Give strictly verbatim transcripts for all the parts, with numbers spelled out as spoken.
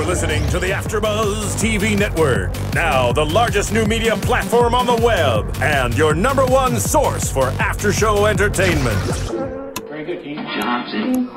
listening to the AFTERBUZZ T V network. Now the largest new media platform on the web and your number one source for after-show entertainment. Very good, Keith Johnson.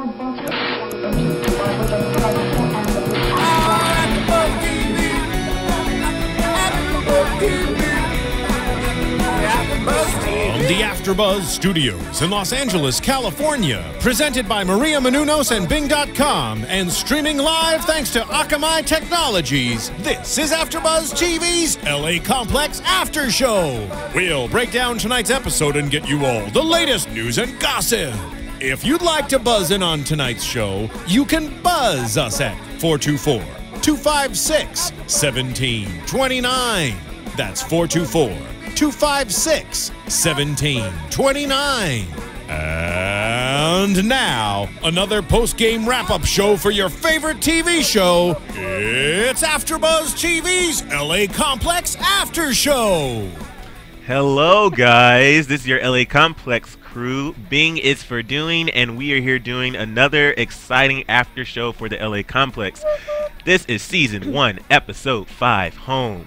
From the AFTERBUZZ Studios in Los Angeles, California, presented by Miriam Gonzalez and Bing dot com, and streaming live thanks to Akamai Technologies, this is AFTERBUZZ T V's L A Complex After Show. We'll break down tonight's episode and get you all the latest news and gossip. If you'd like to buzz in on tonight's show, you can buzz us at four two four, two five six, one seven two nine. That's four two four, two five six, one seven two nine. And now, another post-game wrap-up show for your favorite T V show. It's AFTERBUZZ T V's L A Complex After Show. Hello, guys. This is your L A Complex crew. Bing is for doing, and we are here doing another exciting after show for the L A Complex. This is season one, episode five, Home.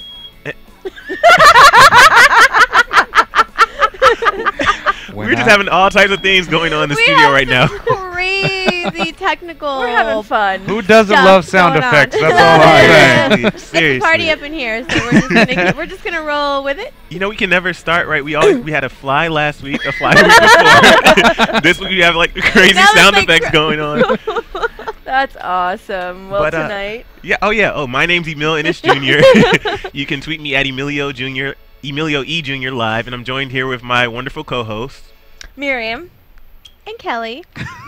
We're, We're just having all types of things going on in the we studio right now. Crazy technical. We're having fun. Who doesn't love sound effects? On. That's all I'm saying. It's a party up in here, so we're just, gonna, we're just gonna roll with it. You know, we can never start right. We always we had a fly last week, a fly the week before. This week we have like crazy now sound effects like going on. That's awesome. Well, but, uh, tonight. Yeah. Oh yeah. Oh, my name's Emile Ennis Junior You can tweet me at Emilio Junior Emilio E Junior Live, and I'm joined here with my wonderful co-host Miriam and Kellie.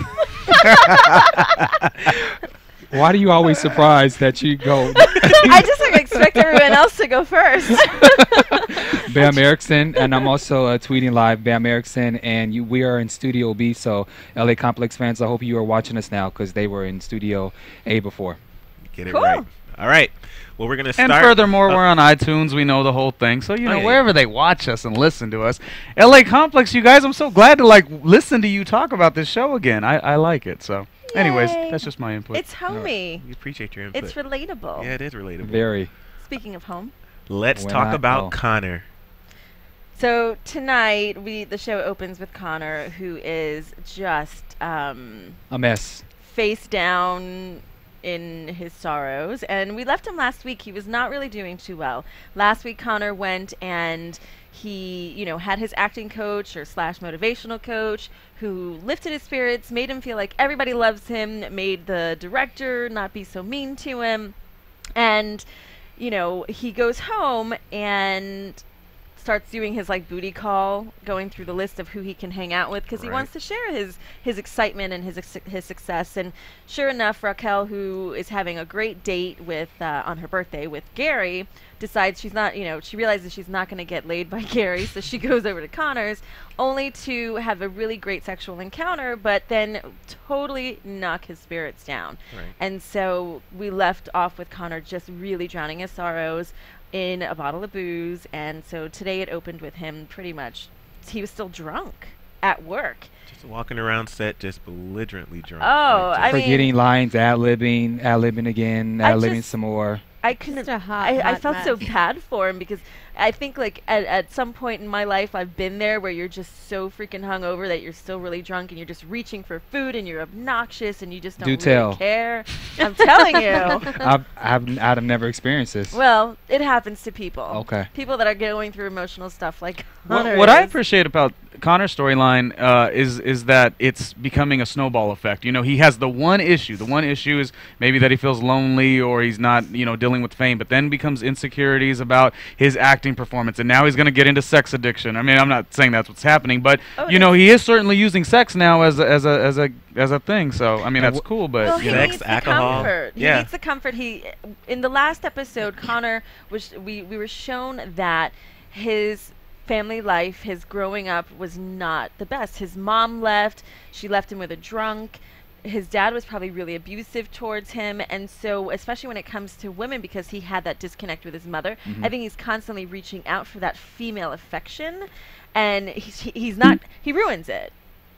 Why do you always surprise that you go? I just like, expect everyone else to go first. Bamm Ericsen, and I'm also uh, tweeting live. Bamm Ericsen, and you, we are in Studio B. So L A Complex fans, I hope you are watching us now because they were in Studio A before. Get it cool. right. All right. Well, we're gonna start. And furthermore, uh, we're on iTunes. We know the whole thing. So you know, oh, yeah, wherever yeah. they watch us and listen to us, L A Complex, you guys, I'm so glad to like listen to you talk about this show again. I, I like it. So, Yay. anyways, that's just my input. It's homey. We appreciate your input. It's relatable. Yeah, it is relatable. Very. Speaking of home. Let's When talk I, about oh. Connor. So tonight, we the show opens with Connor, who is just um, A mess. face down in his sorrows, and we left him last week. He was not really doing too well. Last week, Connor went and he, you know, had his acting coach or slash motivational coach who lifted his spirits, made him feel like everybody loves him, made the director not be so mean to him, and you know, he goes home and starts doing his like booty call, going through the list of who he can hang out with because right. he wants to share his his excitement and his ex his success. And sure enough, Raquel, who is having a great date with uh, on her birthday with Gary, decides she's not, you know, she realizes she's not going to get laid by Gary, so she goes over to Connor's, only to have a really great sexual encounter, but then totally knock his spirits down. Right. And so we left off with Connor just really drowning his sorrows in a bottle of booze, and so today it opened with him pretty much, he was still drunk at work. Just walking around set, just belligerently drunk. Oh, like, I mean, Forgetting lines, ad-libbing, ad-libbing again, I ad-libbing just- some more. I couldn't. Such a hot, I, I hot felt so mess. bad for him because I think like at, at some point in my life I've been there where you're just so freaking hungover that you're still really drunk and you're just reaching for food and you're obnoxious and you just don't Do really tell. care. I'm telling you. I've, I've, I've never experienced this. Well, it happens to people. Okay. People that are going through emotional stuff like What, Connor what I is. appreciate about Connor's storyline uh, is is that it's becoming a snowball effect. You know, he has the one issue. The one issue is maybe that he feels lonely or he's not, you know, dealing with fame. But then becomes insecurities about his acting performance, and now he's going to get into sex addiction. I mean, I'm not saying that's what's happening, but Oh, you know, he is certainly using sex now as a, as a as a as a thing. So I mean, And that's cool. But Well, you he know. Sex, needs the alcohol. comfort. He Yeah. needs the comfort. He, in the last episode, Connor was. We we were shown that his family life, his growing up, was not the best. His mom left. She left him with a drunk. His dad was probably really abusive towards him, and so especially when it comes to women, because he had that disconnect with his mother, Mhm. I think he's constantly reaching out for that female affection, and he's he- he's not. He ruins it.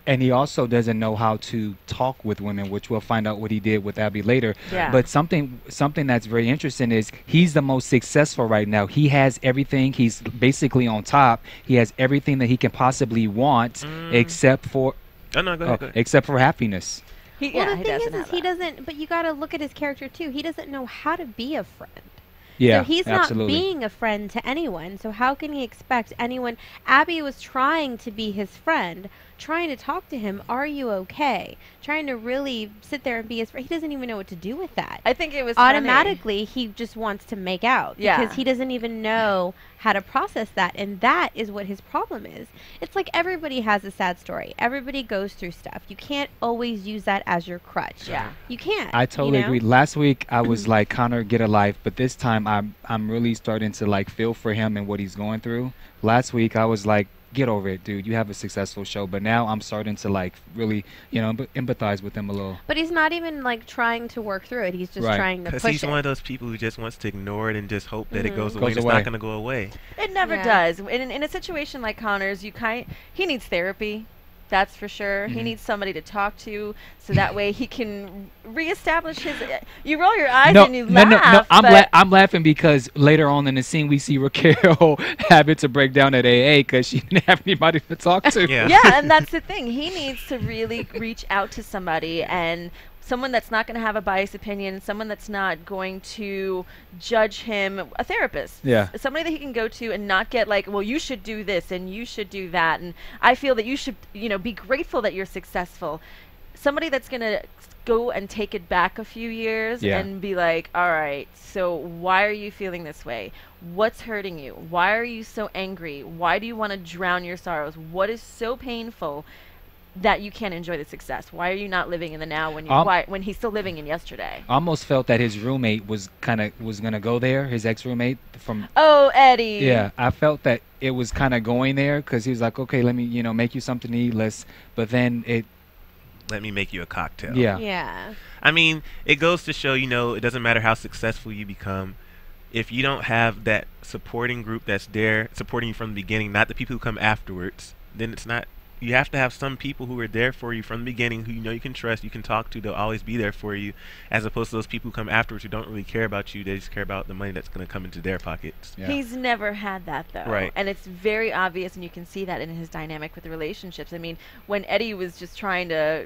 and he also doesn't know how to talk with women, which we'll find out what he did with Abby later. Yeah. But something something that's very interesting is he's the most successful right now. He has everything. He's basically on top. He has everything that he can possibly want, Mm. except for Oh no, go ahead. oh, Go ahead. except for happiness. He, Well, yeah, the he thing doesn't is, have is he that. doesn't. But you got to look at his character too. He doesn't know how to be a friend. Yeah, So he's absolutely. not being a friend to anyone. So how can he expect anyone? Abby was trying to be his friend, trying to talk to him. Are you okay? Trying to really sit there and be his friend. He doesn't even know what to do with that. I think it was funny. Automatically, he just wants to make out Yeah. because he doesn't even know how to process that, and that is what his problem is. It's like everybody has a sad story. Everybody goes through stuff. You can't always use that as your crutch. Yeah. You can't. I totally you know? agree. Last week I was like, Connor, get a life, but this time I'm I'm really starting to like feel for him and what he's going through. Last week I was like, get over it, dude. You have a successful show, but now I'm starting to like really, you know, em- empathize with him a little. But he's not even like trying to work through it. He's just Right. trying to Because push he's it. one of those people who just wants to ignore it and just hope that it Mhm. goes away. Goes and It's away. not going to go away. It never Yeah. does. In, in a situation like Connor's, you kind he needs therapy. That's for sure. He Mhm. needs somebody to talk to, so that way he can reestablish his. You roll your eyes No, and you no, laugh. no, no. I'm but la- I'm laughing because later on in the scene we see Raquel having to break down at A A because she didn't have anybody to talk to. Yeah. yeah, and that's the thing. He needs to really reach out to somebody, and someone that's not going to have a biased opinion, someone that's not going to judge him, a therapist. Yeah. S- Somebody that he can go to and not get like, well, you should do this and you should do that, and I feel that you should, you know, be grateful that you're successful. Somebody that's going to go and take it back a few years Yeah. and be like, all right, so why are you feeling this way? What's hurting you? Why are you so angry? Why do you want to drown your sorrows? What is so painful that you can't enjoy the success? Why are you not living in the now when you Um, why, when he's still living in yesterday? I almost felt that his roommate was kind of was gonna go there, his ex roommate from. Oh, Eddie. Yeah, I felt that it was kind of going there because he was like, okay, let me, you know, make you something to eat, let's. But then it, Let me make you a cocktail. yeah, Yeah. I mean, it goes to show, you know, it doesn't matter how successful you become. If you don't have that supporting group that's there supporting you from the beginning, not the people who come afterwards, then it's not. You have to have some people who are there for you from the beginning, who you know you can trust, you can talk to, they'll always be there for you, as opposed to those people who come afterwards who don't really care about you, they just care about the money that's going to come into their pockets. yeah. He's never had that though. Right. And it's very obvious, and you can see that in his dynamic with the relationships. I mean, when Eddie was just trying to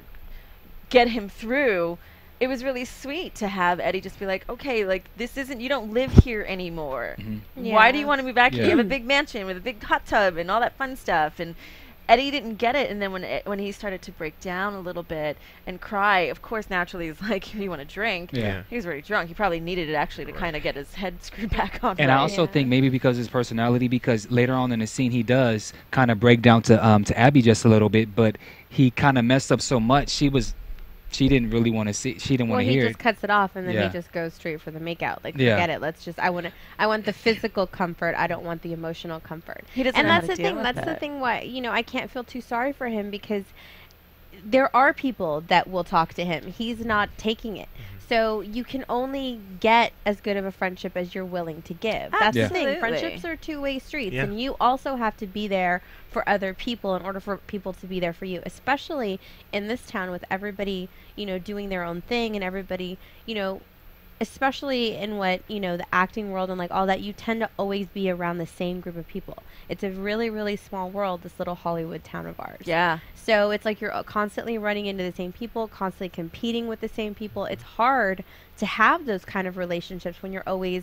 get him through, it was really sweet to have Eddie just be like, okay, like this isn't, you don't live here anymore. Mhm. Why do Yeah. you want to move back here? Yeah. You have a big mansion with a big hot tub and all that fun stuff. And Eddie didn't get it, and then when it, when he started to break down a little bit and cry, of course, naturally, he's like, "You want a drink?" Yeah. He was already drunk. He probably needed it actually to kind of get his head screwed back on. And I right. also Yeah. think maybe because of his personality, because later on in the scene he does kind of break down to um to Abby just a little bit, but he kind of messed up so much. She was, she didn't really want to see. She didn't Well, want to he hear just it. cuts it off, and then Yeah. he just goes straight for the makeout. Like, Yeah. forget it. Let's just. I want to. I want the physical comfort. I don't want the emotional comfort. He doesn't And know how that's to the deal thing. with That's the it. thing. Why you know I can't feel too sorry for him because there are people that will talk to him. He's not taking it. So you can only get as good of a friendship as you're willing to give. That's Yeah. the thing. Absolutely. Friendships are two-way streets, Yeah. and you also have to be there for other people in order for people to be there for you. Especially in this town with everybody, you know, doing their own thing and everybody, you know, especially in what you know the acting world and like all that, you tend to always be around the same group of people. It's a really, really small world, this little Hollywood town of ours. Yeah. So it's like you're uh, constantly running into the same people, constantly competing with the same people. It's hard to have those kind of relationships when you're always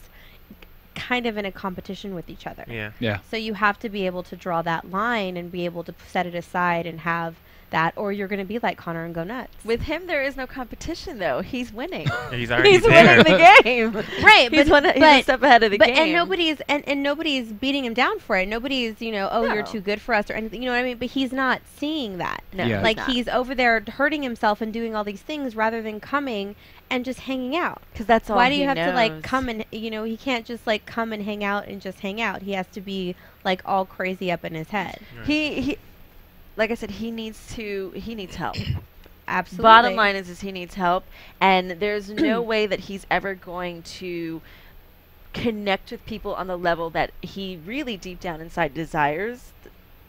kind of in a competition with each other. Yeah. Yeah. So you have to be able to draw that line and be able to p- set it aside and have that, or you're going to be like Connor and go nuts. With him, there is no competition though. He's winning. He's already He's there. winning the game. Right, He's, but, one, he's a but, step ahead of the but game. and nobody's and, and nobody's beating him down for it. Nobody's, you know, oh, you're No. too good for us or anything. You know what I mean? But he's not seeing that. No, Yeah. Like not. he's over there hurting himself and doing all these things rather than coming and just hanging out. because that's all Why do he you have to knows. like come and you know he can't just like come and hang out and just hang out. He has to be like all crazy up in his head. He he, like I said, he needs to. He needs help. Absolutely. Bottom line is, is he needs help, and there's no way that he's ever going to connect with people on the level that he really deep down inside desires th-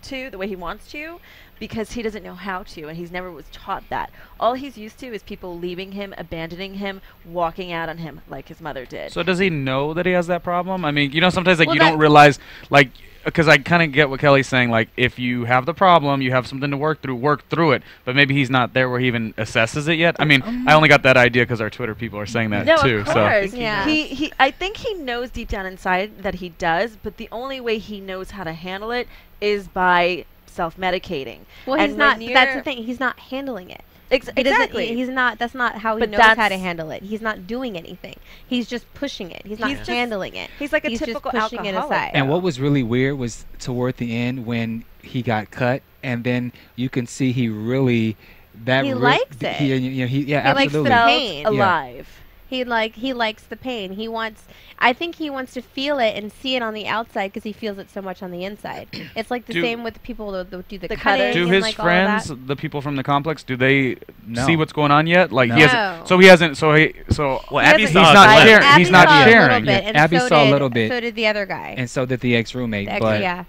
to, the way he wants to, because he doesn't know how to, and he's never was taught that. All he's used to is people leaving him, abandoning him, walking out on him like his mother did. So does he know that he has that problem? I mean, you know, sometimes like Well, you that- don't realize, like, because I kind of get what Kellie's saying. Like, if you have the problem, you have something to work through, work through it. But maybe he's not there where he even assesses it yet. I mean, I only got that idea because our Twitter people are saying that no, too. of So course. Yeah. He, he, I think he knows deep down inside that he does, but the only way he knows how to handle it is by self-medicating. Well, And he's not. when That's the you're- thing. He's not handling it. Ex- He doesn't- exactly. He's not. That's not how he But knows how to that's- handle it. He's not doing anything. He's just pushing it. He's not He's just- handling it. he's like a He's typical just pushing it alcoholic. aside. And what was really weird was toward the end when he got cut, and then you can see he really that He re- likes He, it. you know, he yeah, He likes the absolutely. felt pain. alive. He like he likes the pain. He wants. I think he wants to feel it and see it on the outside because he feels it so much on the inside. It's like the Do- same with the people that that do the, The cutting cutters. do and his like all friends, that. the people from the complex, do they No. see what's going on yet? Like he No. hasn't. So he hasn't. So he. So Well, He Abby hasn't- saw He's it not last- sharing- Abby he's not saw it a little sharing. bit, Yeah, and Abby so saw a did- little bit. So did the other guy. And so did the ex-roommate, The ex- but yeah,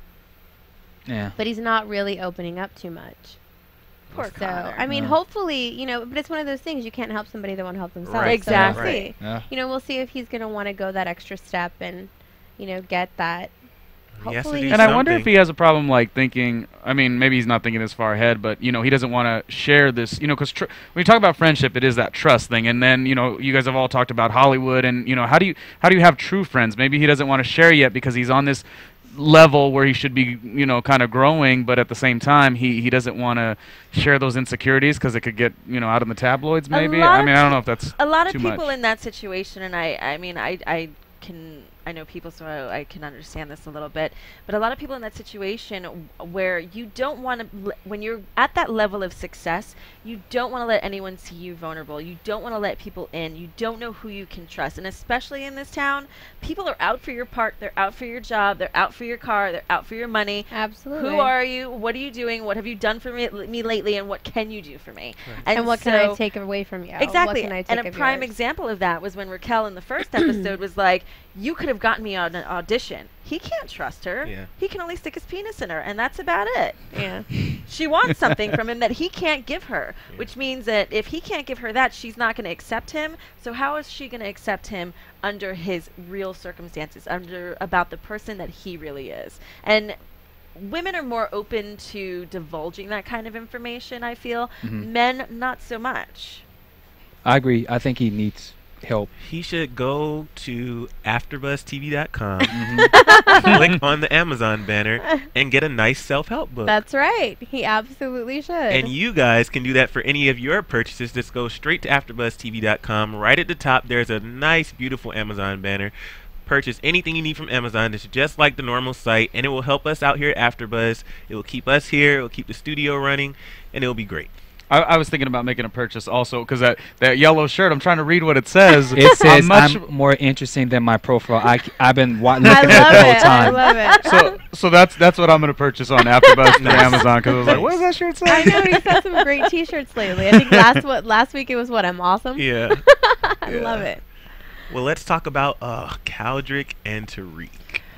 yeah. but he's not really opening up too much. Poor So Connor. I mean, No. hopefully, you know, but it's one of those things you can't help somebody that won't help themselves. Right. So we'll Exactly. see. Yeah. You know, we'll see if he's gonna want to go that extra step and, you know, get that. He has to Hopefully do he And I wonder if something. he has a problem, like thinking. I mean, maybe he's not thinking this far ahead, but you know, he doesn't want to share this. You know, because tr- when you talk about friendship, it is that trust thing. And then you know, you guys have all talked about Hollywood, and you know, how do you how do you have true friends? Maybe he doesn't want to share yet because he's on this level where he should be, you know, kind of growing, but at the same time, he he doesn't want to share those insecurities because it could get, you know, out in the tabloids. Maybe. lot I of mean, I don't pe- know if that's A lot of too people much. in that situation, and I, I mean, I, I can, I know people, so I, I can understand this a little bit. But a lot of people in that situation w- where you don't want to, when you're at that level of success, you don't want to let anyone see you vulnerable. You don't want to let people in. You don't know who you can trust. And especially in this town, people are out for your part. They're out for your job. They're out for your car. They're out for your money. Absolutely. Who are you? What are you doing? What have you done for me, me lately? And what can you do for me? And, what can I so- take away from you? Exactly. What can I take And a of prime yours? example of that was when Raquel in the first episode was like, you could have gotten me on an audition. He can't trust her. Yeah. He can only stick his penis in her, and that's about it. Yeah. She wants something from him that he can't give her, which means that if he can't give her that, she's not going to accept him. So how is she going to accept him under his real circumstances, under about the person that he really is? And women are more open to divulging that kind of information, I feel. Mhm. Men, not so much. I agree. I think he needs help. He should go to after buzz T V dot com, Mhm. click on the Amazon banner, and get a nice self-help book. That's right. He absolutely should. And you guys can do that for any of your purchases. Just go straight to after buzz T V dot com. Right at the top, there's a nice, beautiful Amazon banner. Purchase anything you need from Amazon. It's just like the normal site, and it will help us out here at AfterBuzz. It will keep us here. It will keep the studio running, and it will be great. I, I was thinking about making a purchase also because that, that yellow shirt. I'm trying to read what it says. It says much I'm more interesting than my profile. I have been wa- I looking at love it the whole it. I time. love it. so so that's that's what I'm gonna purchase on AfterBuzz through Nice. Amazon because I was like, what does that shirt say? I know he's got some great T-shirts lately. I think last what last week it was what I'm awesome. Yeah. I Yeah. love it. Well, let's talk about uh, Kaldrick and Tariq.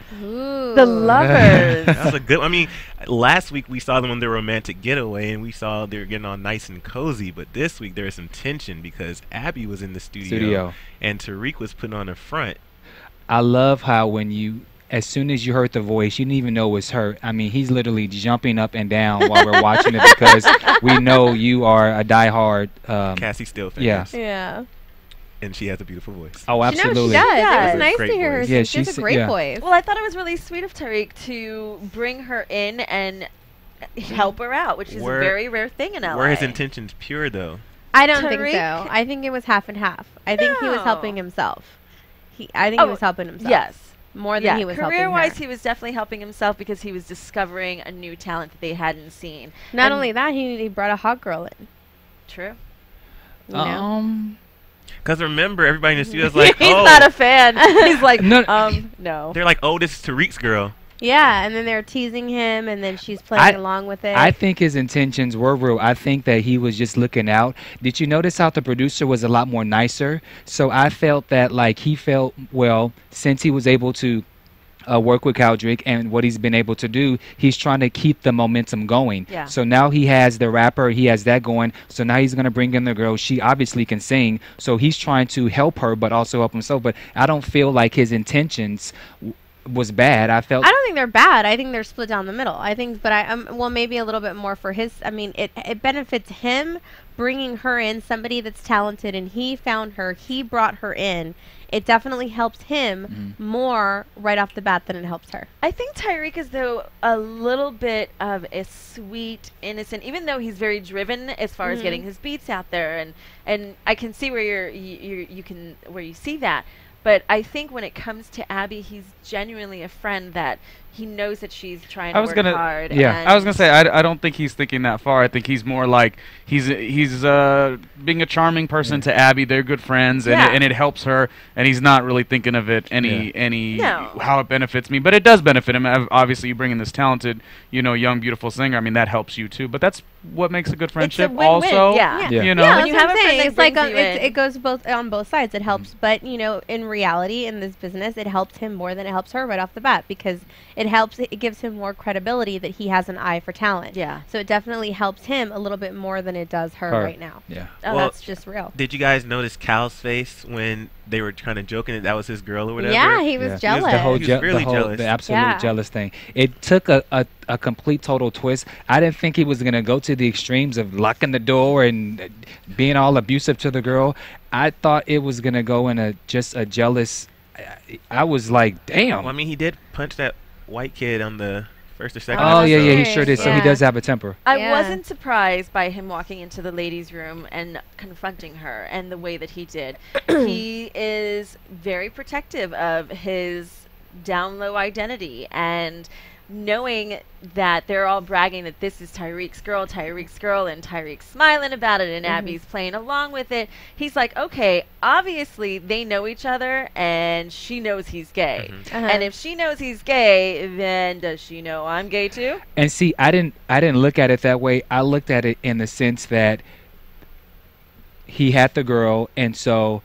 Ooh. The lovers. That was a good. I mean, last week we saw them on their romantic getaway, and we saw they were getting all nice and cozy. But this week there was some tension because Abby was in the studio, Studio. and Tariq was putting on a front. I love how when you, as soon as you heard the voice, you didn't even know it was her. I mean, he's literally jumping up and down while we're watching it because we know you are a diehard. Um, Cassie still fan. yeah. Yeah. And she has a beautiful voice. oh, You know, absolutely. she does. It does. was nice to Great hear her. voice. sing. Yeah, she has she's- a great yeah. voice. Well, I thought it was really sweet of Tariq to bring her in and help her out, which is Were- a very rare thing in L A. Were his intentions pure though? I don't think Tariq- so. I think it was half and half. I think he was No. helping himself. He, I think he Oh, was helping himself. Yes. More than Yeah, he was helping career-wise, her. he was definitely helping himself because he was discovering a new talent that they hadn't seen. Not and- only that, he, he brought a hot girl in. True. You know? Um, Because remember, everybody in the studio is like, He's oh, not a fan. He's like, No. um, no. they're like, oh, this is Tariq's girl. Yeah, and then they're teasing him, and then she's playing I- along with it. I think his intentions were real. I think that he was just looking out. Did you notice how the producer was a lot more nicer? So I felt that like he felt, well, since he was able to Uh, work with Kaldrick, and what he's been able to do, he's trying to keep the momentum going. Yeah. So now he has the rapper, he has that going. So now he's going to bring in the girl. She obviously can sing. So he's trying to help her, but also help himself. But I don't feel like his intentions w was bad. I felt. I don't think they're bad. I think they're split down the middle. I think, but I um, well, maybe a little bit more for his. I mean, it it benefits him bringing her in, somebody that's talented, and he found her. He brought her in. It definitely helps him mm-hmm. more right off the bat than it helps her. I think Tariq is, though, a little bit of a sweet, innocent, even though he's very driven as far mm-hmm. as getting his beats out there, and and I can see where you're you, you you can where you see that. But I think when it comes to Abby, he's genuinely a friend that he knows that she's trying I to was work gonna, hard. Yeah, I was gonna say I, I don't think he's thinking that far. I think he's more like he's he's uh, being a charming person yeah. to Abby. They're good friends, and yeah. it, and it helps her. And he's not really thinking of it any yeah. any no. how it benefits me. But it does benefit him. Obviously, you bring in this talented, you know, young, beautiful singer. I mean, that helps you too. But that's what makes a good friendship. It's a win-win. Also, yeah. Yeah. you know, yeah, when you have a friend that it's like brings um, you it's, in. it goes both on both sides. It helps, mm-hmm. but you know, in reality, in this business, it helps him more than it helps her right off the bat because it helps. It gives him more credibility that he has an eye for talent. Yeah. So it definitely helps him a little bit more than it does her, her. right now. Yeah. Oh, Well, that's just real. Did you guys notice Cal's face when they were kind of joking that that was his girl or whatever? Yeah, he was Yeah. jealous. The whole, He was je- really the, whole jealous. the absolute Yeah. jealous thing. It took a, a, a complete total twist. I didn't think he was going to go to the extremes of locking the door and uh, being all abusive to the girl. I thought it was going to go in a just a jealous. I, I was like, damn. Well, I mean, he did punch that white kid on the first or second. Oh, yeah, yeah, he episode. sure did. So he Yeah. does have a temper. I Yeah. wasn't surprised by him walking into the ladies' room and confronting her and the way that he did. He is very protective of his down low identity, and knowing that they're all bragging that this is Tariq's girl, Tariq's girl, and Tariq's smiling about it, and Mhm. Abby's playing along with it. He's like, okay, obviously they know each other, and she knows he's gay. Mhm. Uh-huh. And if she knows he's gay, then does she know I'm gay too? And see, I didn't I didn't look at it that way. I looked at it in the sense that he had the girl, and so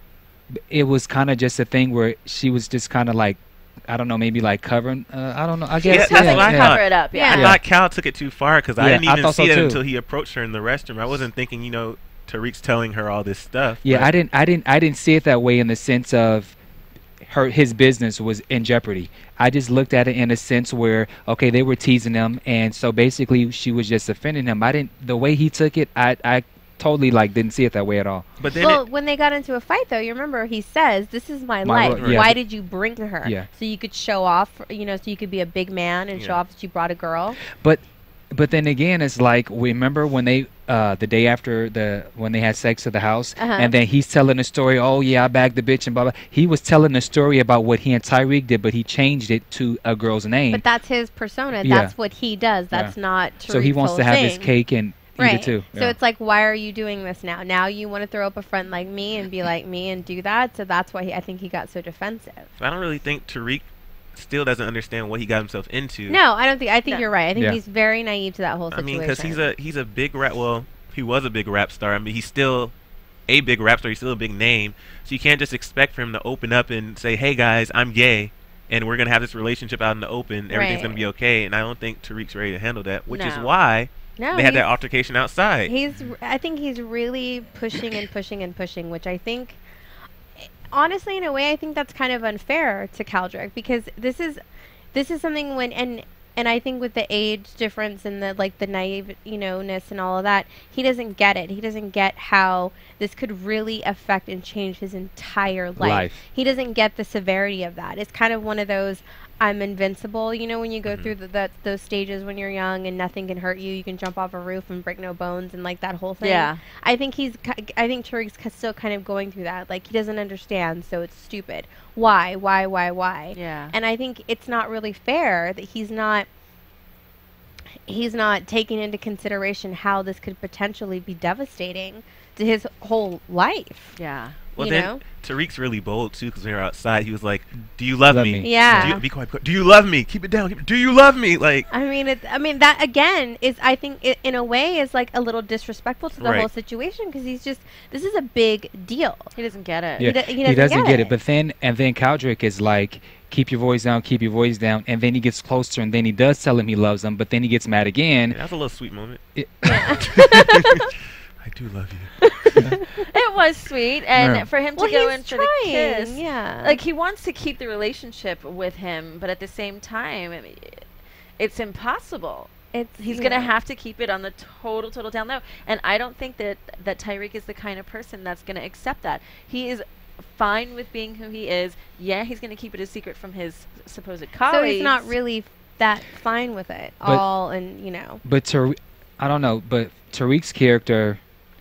it was kind of just a thing where she was just kind of like, I don't know, maybe like covering. Uh, I don't know. I guess. Yeah, It's that's something what I to thought. cover it up. Yeah. I Yeah. thought Cal took it too far because I Yeah, didn't I even thought so see it too. until he approached her in the restroom. I wasn't thinking, you know, Tariq's telling her all this stuff. Yeah, but- I didn't I didn't I didn't see it that way in the sense of her his business was in jeopardy. I just looked at it in a sense where, okay, they were teasing him, and so basically she was just offending him. I didn't the way he took it. I I totally like didn't see it that way at all. But then Well, it, when they got into a fight, though, you remember he says, "This is my, My life. ro- yeah. Why did you bring her? Yeah. So you could show off, you know, so you could be a big man and show Yeah. off that you brought a girl." But but then again, it's like, remember when they uh the day after the when they had sex at the house, Uh-huh. and then he's telling the story. Oh yeah, I bagged the bitch and blah blah. He was telling the story about what he and Tariq did, but he changed it to a girl's name. But that's his persona. Yeah. That's what he does. That's not Tariq's so he wants whole to have thing. his cake and eat Right. it too. So Yeah. it's like, why are you doing this now? Now you want to throw up a friend like me and be like me and do that. So that's why he, I think he got so defensive. I don't really think Tariq still doesn't understand what he got himself into. No, I don't think. I think No. you're right. I think Yeah. he's very naive to that whole I situation. mean, because he's a he's a big rap. Well, he was a big rap star. I mean, he's still a big rap star. He's still a big name. So you can't just expect for him to open up and say, "Hey guys, I'm gay, and we're gonna have this relationship out in the open. Everything's Right. gonna be okay." And I don't think Tariq's ready to handle that, which is No. why no, they had that he's- altercation outside. He's. I think he's really pushing and pushing and pushing, which I think, honestly, in a way, I think that's kind of unfair to Kaldrick because this is, this is something when and and I think with the age difference and the like the naive, you know, ness and all of that, he doesn't get it. He doesn't get how this could really affect and change his entire life. Life. He doesn't get the severity of that. It's kind of one of those, I'm invincible. You know, when you go Mhm. through the, the those stages when you're young and nothing can hurt you, you can jump off a roof and break no bones and like that whole thing. Yeah. I think he's. ki- I think Tariq's ki- still kind of going through that. Like he doesn't understand, so it's stupid. Why? Why? Why? Why? Yeah. And I think it's not really fair that he's not. He's not taking into consideration how this could potentially be devastating to his whole life. Yeah. Well, you then know? Tariq's really bold too, because when we were outside, he was like, "Do you love, Love me? me. Yeah. Do you, be quiet. quiet. Do you love me? Keep it down. Keep it, do you love me?" Like, I mean, it. I mean, that again is, I think, it, in a way, is like a little disrespectful to the Right. whole situation because he's just. This is a big deal. He doesn't get it. Yeah, do- he he doesn't doesn't get get it. it. But then, and then Kaldrick is like, keep your voice down, keep your voice down, and then he gets closer, and then he does tell him he loves him, but then he gets mad again. Yeah, that's a little sweet moment. It- I do love you. It was sweet, and Yeah. for him to Well, go he's in for the trying, kiss, yeah. like he wants to keep the relationship with him, but at the same time, I mean, it's impossible. It's He's you gonna know. have to keep it on the total, total down low, and I don't think that that Tariq is the kind of person that's gonna accept that. He is fine with being who he is. Yeah, he's gonna keep it a secret from his supposed colleagues. So he's not really that fine with it But- all, and you know. But Tariq, I don't know, but Tariq's character,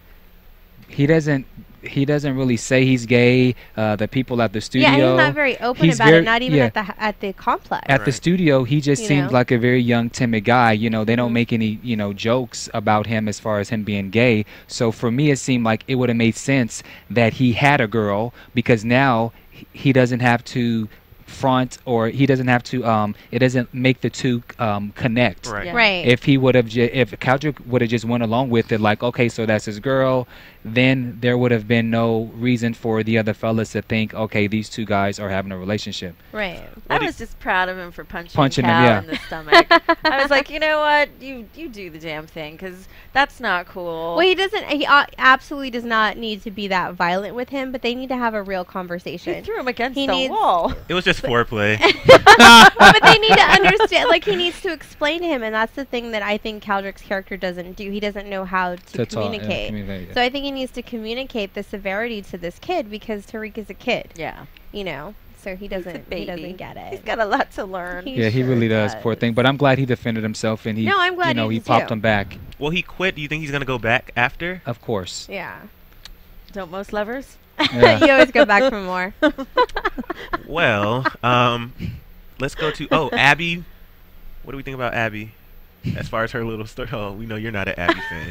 he doesn't he doesn't really say he's gay. Uh, the people at the studio, Yeah, he's not very open he's about very- it. Not even yeah. at the h- at the complex. at the Right. studio, he just You seems know? like a very young, timid guy. You know, they don't Mhm. make any, you know, jokes about him as far as him being gay. So for me, it seemed like it would have made sense that he had a girl, because now he- he doesn't have to front, or he doesn't have to, um, it doesn't make the two um, connect. Right. Yeah. Right. If he would have, j- if Kaldrick would have just went along with it, like, okay, so that's his girl, then there would have been no reason for the other fellas to think, okay, these two guys are having a relationship. right. I What do was just proud of him for punching, Punching him, Cal yeah. in the stomach. I was like, you know what, you you do the damn thing, because that's not cool. Well, he doesn't. He uh, absolutely does not need to be that violent with him, but they need to have a real He conversation. threw him against He the needs- wall. It was just foreplay. But they need to understand. Like, he needs to explain to him, and that's the thing that I think Kaldrick's character doesn't do. He doesn't know how to, To talk, yeah, communicate. communicate, yeah. So I think he needs to communicate the severity to this kid, because Tariq is a kid. Yeah, You know, so he He's a doesn't. He baby. doesn't get it. He's got a lot to learn. He Yeah, he sure really does, poor does. thing. But I'm glad he defended himself, and he, No, I'm glad you know, he he did popped too. him back, Will he quit? Do you think he's gonna go back after? of course. Yeah. Don't most lovers? Yeah. You always go back for more. Well, um, let's go to oh Abby. What do we think about Abby? As far as her little story. Oh, we know you're not an Abby fan.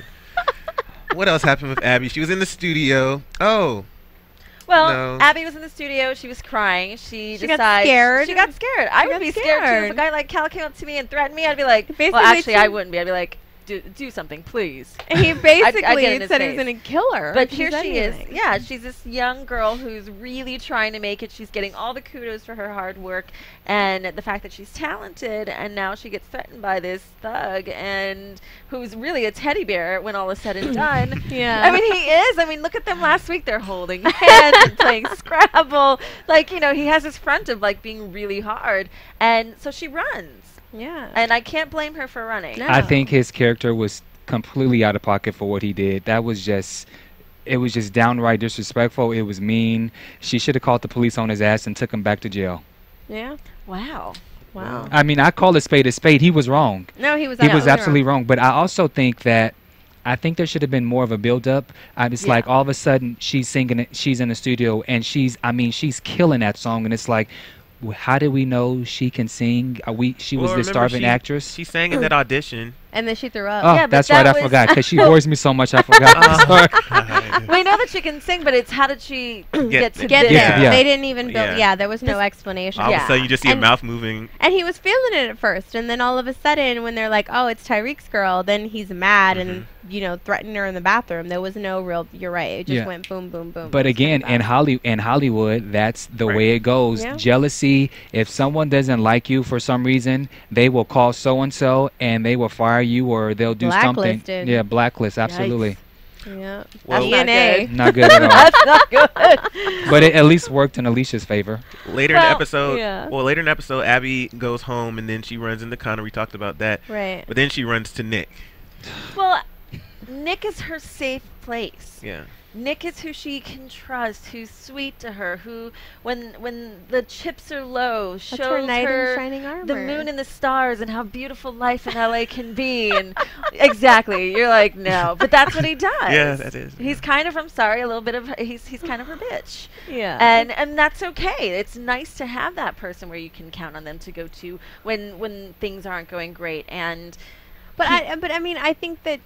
What else happened with Abby? She was in the studio. Oh, Well, No. Abby was in the studio. She was crying. She, She got decides scared. She got scared. I She would got be scared. too. If a scared. guy like Cal came up to me and threatened me, I'd be like, Basically, well, actually, I she- wouldn't be. I'd be like, do, do something, please. He basically I'd get in his said he was face. going to kill her. But if here said she is. anything. Yeah, she's this young girl who's really trying to make it. She's getting all the kudos for her hard work and the fact that she's talented. And now she gets threatened by this thug, and who's really a teddy bear when all is said and done. Yeah. I mean, he is. I mean, look at them last week. They're holding hands and playing Scrabble. Like, you know, he has this front of like being really hard, and so she runs. Yeah. And I can't blame her for running. No. I think his character was completely out of pocket for what he did. That was just, it was just downright disrespectful. It was mean. She should have called the police on his ass and took him back to jail. Yeah. Wow. Wow. I mean, I call a spade a spade. He was wrong. No, he was. He was absolutely absolutely wrong. wrong. But I also think that I think there should have been more of a build up. I it's Yeah. like all of a sudden she's singing it, she's in the studio, and she's I mean she's killing that song, and it's like, w- how did we know she can sing? Are we she was Well, this remember starving she- actress. She sang in that audition. And then she threw up. Oh, Yeah, but that's that right. I was- forgot because she bores me so much. I forgot. Oh, Sorry. God. We know that she can sing, but it's how did she get, to Get this? Yeah, there. yeah. They didn't even build. Yeah. Yeah, there was no Just- explanation. All of Yeah. a sudden, you just see a And- mouth moving. And he was feeling it at first, and then all of a sudden, when they're like, "Oh, it's Tariq's girl," then he's mad and you know threatened her in the bathroom. There was no real. You're right. It just Yeah. went boom, boom, boom. But It was again, really in bad. Holly in Hollywood, that's the Right. way it goes. Yeah. Jealousy. If someone doesn't like you for some reason, they will call so and so, and they will fire you, or they'll do something. Blacklisted. Yeah, blacklist. Absolutely. yeah, Well- D N A. Not good at all. That's not good. But it at least worked in Alicia's favor. Later in Well, the episode, yeah. well, later in the episode, Abby goes home and then she runs into Connor. We talked about that. Right. But then she runs to Nick. Well, Nick is her safe place. Yeah. Nick is who she can trust, who's sweet to her, who, when when the chips are low, That's shows her knight her in shining armor. the moon and the stars and how beautiful life in L A can be. And exactly, you're like, no, but that's what he does. Yeah, that is. He's kind of, I'm sorry, a little bit of, he's he's kind of her bitch. Yeah. And and that's okay. It's nice to have that person where you can count on them to go to when when things aren't going great. And But he- I, but I mean, I think that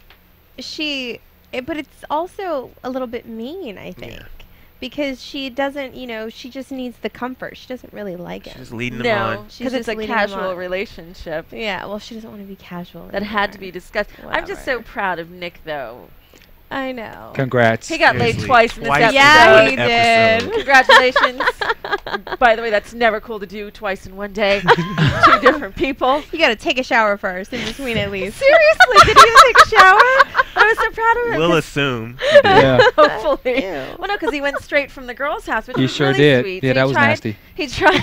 she, it, but it's also a little bit mean. I think Yeah. because she doesn't, you know, she just needs the comfort. She doesn't really like She's him. just leading them no, on. She's because it's just a leading him casual on. relationship Yeah. Well, she doesn't want to be casual. that had to be anymore. discussed. I'm just so Whatever. proud of Nick, though. I know. Congrats. He got laid Seriously, twice in this twice episode. Yeah, he episode. did. Congratulations. By the way, that's never cool to do twice in one day. Two different people. You gotta take a shower first in between at least. Seriously, did he even take a shower? I was so proud of him. We'll 'cause assume. Yeah. Hopefully. Ew. Well, no, because he went straight from the girls' house, which He was sure really did. sweet. Yeah, So that he was tried, nasty. He tried,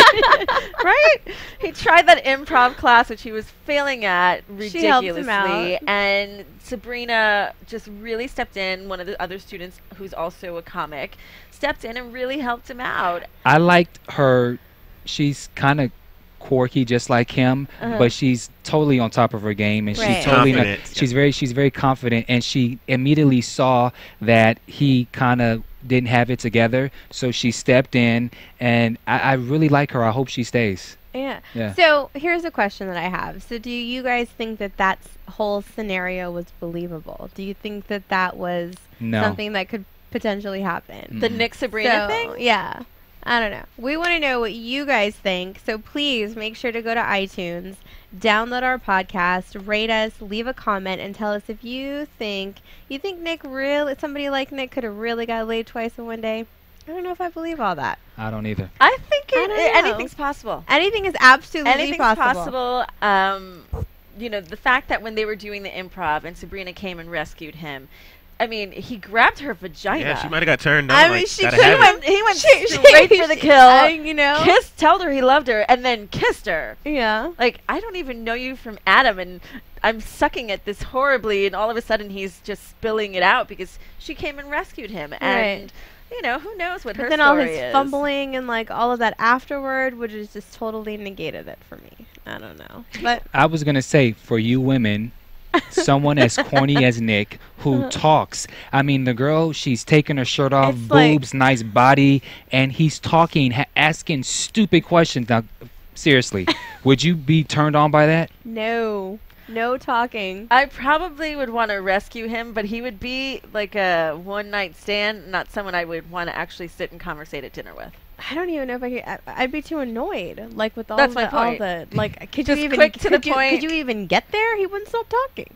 right? He tried that improv class, which he was failing at She helped him ridiculously, out. and Sabrina just really stepped in. One of the other students, who's also a comic, stepped in and really helped him out. I liked her. She's kind of quirky, just like him, Uh-huh. but she's totally on top of her game, and Right. she's totally not, Confident, yeah. she's very she's very confident, and she immediately saw that he kind of didn't have it together, so she stepped in, and I, I really like her. I hope she stays. Yeah. Yeah. So here's a question that I have. So do you guys think that that s- whole scenario was believable? Do you think that that was No. something that could potentially happen? The Mm. Nick Sabrina So, thing? Yeah. I don't know. We want to know what you guys think. So please make sure to go to iTunes, download our podcast, rate us, leave a comment, and tell us if you think you think Nick really somebody like Nick could have really got laid twice in one day. I don't know if I believe all that. I don't either. I think I it, don't it- know. anything's possible. Anything is absolutely Anything's possible. possible. Um, you know, the fact that when they were doing the improv and Sabrina came and rescued him, I mean, he grabbed her vagina. Yeah, she might have got turned on. I like, mean, she gotta could have have it. went, he went She- straight she- for the she- kill. I- you know? Kissed, told her he loved her, and then kissed her. Yeah. Like, I don't even know you from Adam, and I'm sucking at this horribly, and all of a sudden he's just spilling it out because she came and rescued him. And, Right. you know, who knows what But her then all story his is. fumbling and like all of that afterward would have just totally negated it for me. I don't know. But I was gonna say, for you women, someone as corny as Nick who talks. I mean, the girl, she's taking her shirt off, It's like- boobs, nice body, and he's talking, ha- asking stupid questions. Now, seriously, would you be turned on by that? no. No talking. I probably would want to rescue him, but he would be like a one night stand, not someone I would want to actually sit and conversate at dinner with. I don't even know if I could. I, I'd be too annoyed. Like with all That's the, my point. all the like. Could Just you even quick to could the you, point. Could you even get there? He wouldn't stop talking.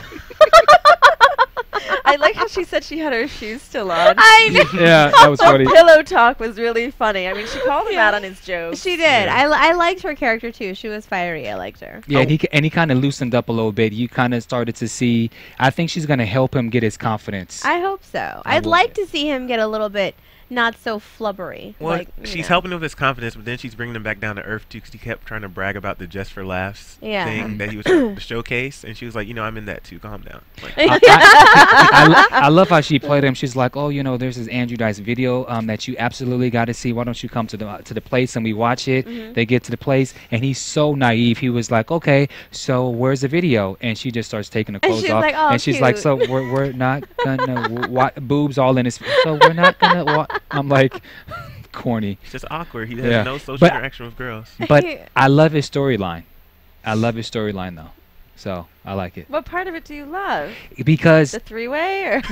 I like how she said she had her shoes still on. I know. Yeah, that was The funny. pillow talk was really funny. I mean, she called him Yeah. out on his jokes. She did. Yeah. I, li- I liked her character too. She was fiery. I liked her. Yeah, and he, and he kind of loosened up a little bit. You kind of started to see, I think she's going to help him get his confidence. I hope so. I I'd will. like to see him get a little bit not so flubbery. Well, like, you she's know. helping him with his confidence, but then she's bringing him back down to earth too, because he kept trying to brag about the Just for Laughs Yeah. thing that he was trying to showcase, and she was like, you know, I'm in that too. Calm down. Like, I, I, I, lo- I love how she played him. She's like, "Oh, you know, there's this Andrew Dice video um, that you absolutely got to see. Why don't you come to the uh, to the place and we watch it?" Mhm. They get to the place, and he's so naive. He was like, "Okay, so where's the video?" And she just starts taking the And clothes she's off, like, "Oh, and she's like, cute." "So we're we're not gonna w- wa- boobs all in his. So we're not gonna." Wa-. I'm like, corny, it's just awkward. He has Yeah. no social But- interaction with girls. but I love his storyline. I love his storyline though, so I like it What part of it do you love? because The three-way, or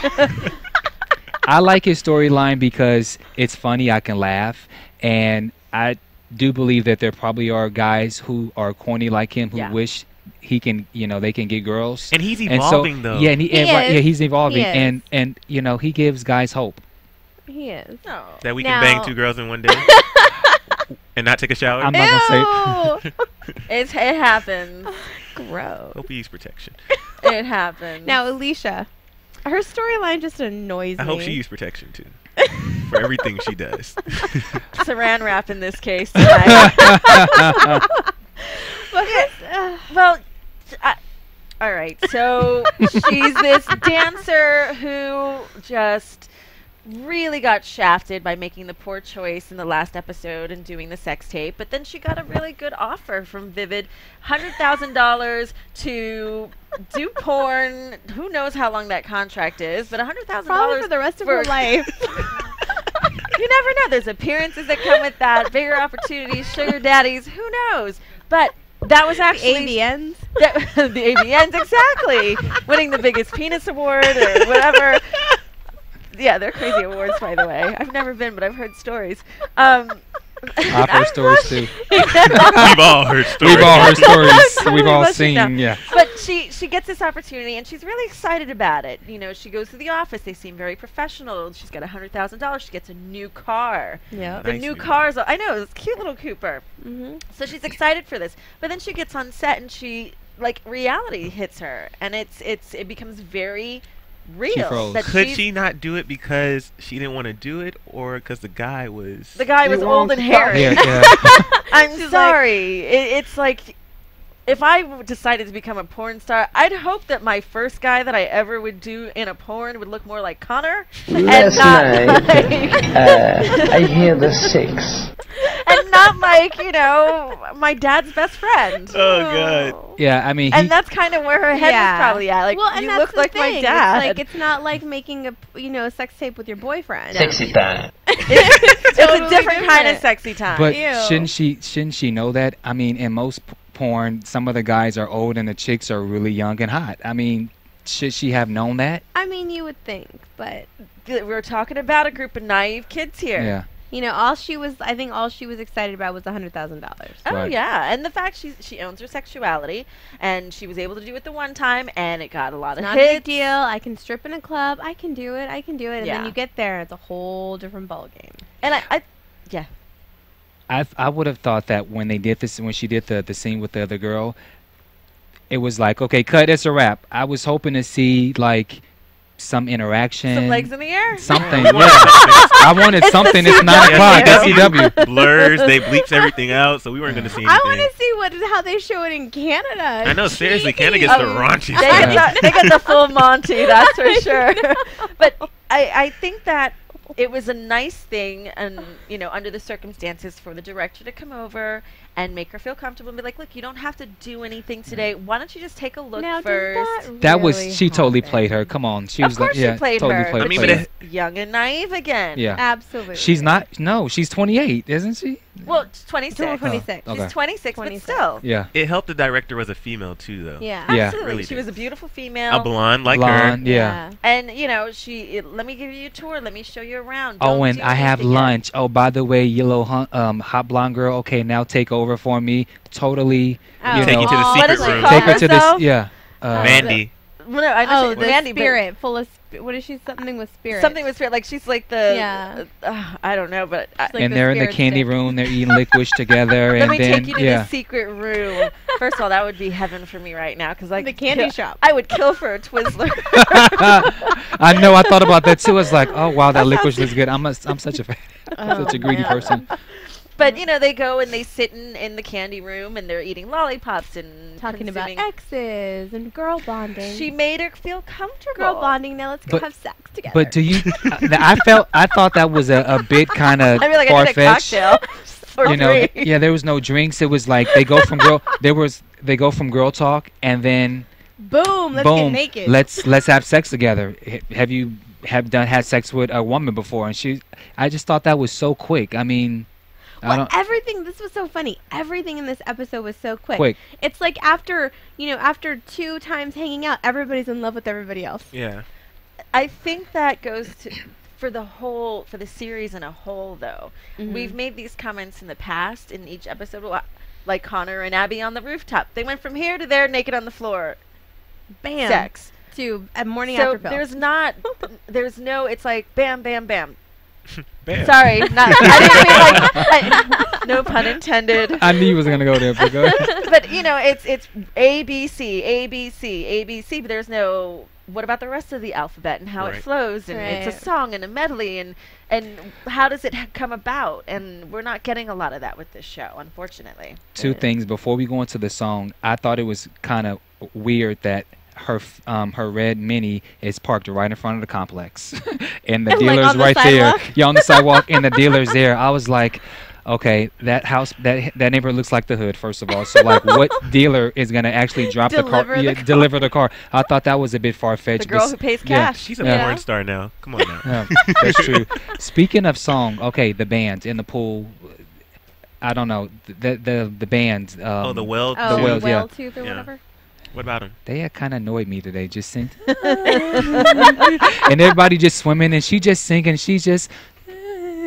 I like his storyline because it's funny. I can laugh, and I do believe that there probably are guys who are corny like him who Yeah. wish he can, you know, they can get girls. And he's And evolving, so, though. yeah, and he, He and right- yeah, is. he's evolving, He is. and and you know, he gives guys hope. He is. no? That we can bang Now- two girls in one day and not take a shower. I'm not gonna say. Ew. It's it happens. Gross. Hope he uses protection. It happens. Now, Alicia, her storyline just annoys I me. hope she uses protection too for everything she does. Saran wrap in this case tonight. But it's, uh, Well, I, all right. So she's this dancer who just really got shafted by making the poor choice in the last episode and doing the sex tape. But then she got a really good offer from Vivid, one hundred thousand dollars to do porn. Who knows how long that contract is, but one hundred thousand probably dollars for the rest of for- her life. You never know. There's appearances that come with that, bigger opportunities, sugar daddies. Who knows? But that was actually A V Ns. that, the A V Ns, exactly. Winning the biggest penis award or whatever. Yeah, they're crazy awards, by the way. I've never been, but I've heard stories. Um, I've heard stories too. We've all heard stories. We've all heard stories. Totally We've all blushing now. seen, yeah. But she she gets this opportunity and she's really excited about it. You know, she goes to the office. They seem very professional. She's got a hundred thousand dollars. She gets a new car. Yeah. The Nice new new car is. I know, it's a cute little Cooper. Mm-hmm. So she's excited for this. But then she gets on set and she like reality hits her and it's it's it becomes very real. froze. That Could she's- she not do it because she didn't want to do it, or because the guy was? The guy was old and hairy. Yeah, yeah. I'm She's like- sorry. It, it's like if I w- decided to become a porn star, I'd hope that my first guy that I ever would do in a porn would look more like Connor Last and not night, like, uh, I hear the six. and not like you know my dad's best friend. Oh God. Yeah, I mean, he, And that's kind of where her head Yeah. was probably at. Like well, and you that's look the like thing. my It's dad. like it's not like making a p- you know a sex tape with your boyfriend. Sexy time. it's totally a different kind of different. sexy time. but Ew. shouldn't she shouldn't she know that? I mean, in most p- porn, some of the guys are old and the chicks are really young and hot. I mean, should she have known that? I mean, you would think, but Th- we're talking about a group of naive kids here. Yeah. you know, all she was, I think, all she was excited about was a hundred thousand dollars. Oh Right. yeah, and the fact she she owns her sexuality, and she was able to do it the one time, and it got a lot It's of not a hits. big deal. I can strip in a club. I can do it. I can do it. And Yeah. then you get there, and it's a whole different ballgame. And I, I yeah, I I would have thought that when they did this, when she did the the scene with the other girl, it was like, okay, cut, it's a wrap. I was hoping to see like some interaction, some legs in the air. something. You Yeah, want something. I wanted It's the something. It's C nine o'clock. Yeah, It's C W. Blurs. They bleeps everything out, so we weren't going to see anything. I want to see what how they show it in Canada. I know, seriously, Canada Jeez. gets the Um, raunchy They stuff. get, the, they get the full Monty, that's for sure. But I, I think that it was a nice thing, and you know, under the circumstances, for the director to come over and make her feel comfortable and be like, "Look, you don't have to do anything today. Why don't you just take a look Now, does first?" that That was really she totally happen? played her. Come on, she Of was like, course she yeah, played totally her. played, I mean, played but her. it- Young and naive again. Yeah, Absolutely. she's not. No, she's twenty-eight, isn't she? Well, she's twenty-six. twenty-six. Oh, okay. She's twenty-six, but twenty-six. still. Yeah, It helped the director was a female too, though. Yeah. Yeah. Absolutely. Really she did. was a beautiful female. A blonde like blonde. her. Yeah. And, you know, she, it, let me give you a tour. Let me show you around. Oh, Don't and do I have anything yet. lunch. Oh, by the way, yellow hun- um hot blonde girl. Okay, now take over for me. Totally. Oh, you Take know, you to the oh, secret what does she room. call take her to herself? this. Yeah. Uh, Mandy. Well, no, I know Oh, she, the Mandy, but spirit, full of. Sp- what is she? Something with spirit. something with spirit. Like, she's like the. Yeah. Uh, I don't know, but. I, Like and the they're in the spirit candy stick. room. They're eating licorice together, let and me then take you to yeah. the secret room. First of all, that would be heaven for me right now, because I The could candy kill- shop. I would kill for a Twizzler. I know. I thought about that too. I was like, oh wow, that That licorice sounds- looks good. I'm a, I'm such a fan. Oh, such a greedy man. person. But, you know, they go and they sit in, in the candy room and they're eating lollipops and Talking about consuming- exes and girl bonding. She made her feel comfortable. girl bonding. Now let's go But- have sex together. But do you? I felt. I thought that was a, a bit kind of I mean, like, I far did a fetched. cocktail. For You know, free. yeah. There was no drinks. It was like they go from girl. There was they go from girl talk and then boom, let's boom. get naked. Let's let's have sex together. H- Have you have done had sex with a woman before? And she, I just thought that was so quick. I mean, I Well, don't. everything. This was so funny. Everything in this episode was so quick. Quick. It's like after you know, after two times hanging out, everybody's in love with everybody else. Yeah. I think that goes to for the whole for the series in a whole though. Mhm. We've made these comments in the past in each episode, wa- like Connor and Abby on the rooftop. They went from here to there, naked on the floor, Bam. sex. To a morning So after pill. there's not, there's no. It's like bam, bam, bam. Bam. Sorry, not. I didn't mean like. I, no pun intended. I knew you was gonna go there, but go ahead. But you know, it's it's A B C, A B C, A B C. But there's no. What about the rest of the alphabet and how Right. it flows, and it's Right. a song and a medley, and and how does it ha- come about? And we're not getting a lot of that with this show, unfortunately. Two Yeah. things before we go into the song. I thought it was kind of weird that her f- um her red Mini is parked right in front of the complex, and the Like dealer's on the right there. sidewalk? Yeah, on the sidewalk, and the dealer's there. I was like, okay, that house, that that neighborhood looks like the hood. First of all, so like, what dealer is gonna actually drop the car? Deliver the Yeah, car. deliver the car. I thought that was a bit far fetched. The girl who pays yeah. cash. She's a Yeah. porn star now. Come on now. Yeah, that's true. Speaking of song, okay, the band in the pool. I don't know the the the band. Um, Oh, the well. oh, the whales, yeah. whale tooth or Yeah. whatever. What about him? They had kind of annoyed me today. Just sing, and everybody just swimming, and she just singing. She just.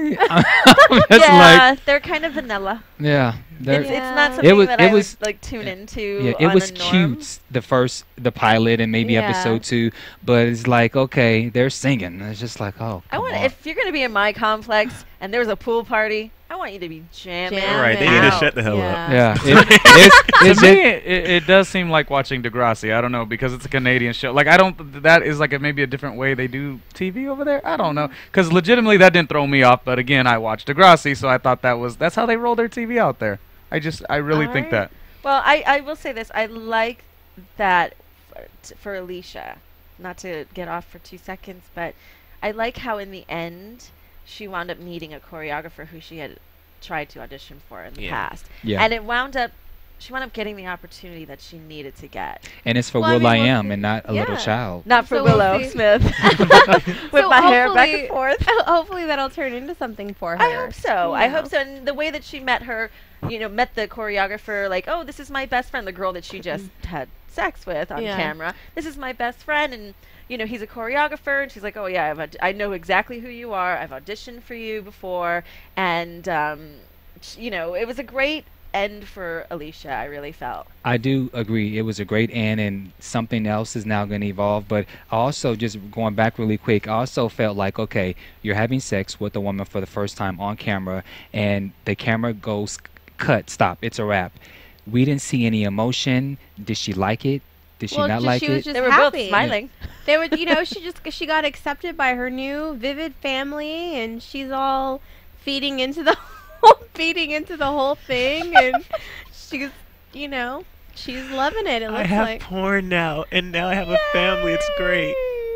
really? I'm just yeah, like, they're kind of vanilla. yeah. they're- It's, Yeah. it's not something was- that it I was- would like tune into. Yeah, it on was a norm. cute, the first, the pilot, and maybe Yeah. episode two. But it's like, okay, they're singing. It's just like, oh, I come want on. if you're gonna be in my complex and there's a pool party, I want you to be jamming. Jamming. All right, they need to out. shut the hell Yeah. up. Yeah, it, it's, To it's me, just, it, it does seem like watching Degrassi. I don't know, because it's a Canadian show. Like, I don't. That is like a, maybe a different way they do T V over there. I don't know, because legitimately that didn't throw me off. But again, I watched Degrassi, so I thought that was that's how they roll their T V out there. I just I really think Alright. that. Well, I, I will say this. I like that for, t- for Alicia, not to get off for two seconds, but I like how in the end she wound up meeting a choreographer who she had tried to audition for in the Yeah. past. yeah. And it wound up, she wound up getting the opportunity that she needed to get. And it's for Well, I Will mean, I we'll Am see. and not a little Yeah. child. Not for So we'll Willow see. Smith. With So my hair back hopefully- and forth. Hopefully that'll turn into something for her. I hope so. I You hope know. so. And the way that she met her, you know, met the choreographer, like, oh, this is my best friend, the girl that she just had sex with on Yeah. camera. This is my best friend, and you know, he's a choreographer, and she's like, oh yeah, I've aud- I know exactly who you are. I've auditioned for you before, and um, sh- you know, it was a great end for Alicia. I really felt. I do agree. It was a great end, and something else is now going to evolve. But I also, just going back really quick, I also felt like, okay, you're having sex with a woman for the first time on camera, and the camera goes cut, stop, it's a wrap. We didn't see any emotion. Did she like it? Did she Well, not just- like she was it? just They were happy. both smiling. They were, you know, she just she got accepted by her new Vivid family, and she's all feeding into the whole, feeding into the whole thing, and she's, you know, she's loving it. It I looks have like. porn now, and now I have a family. It's great.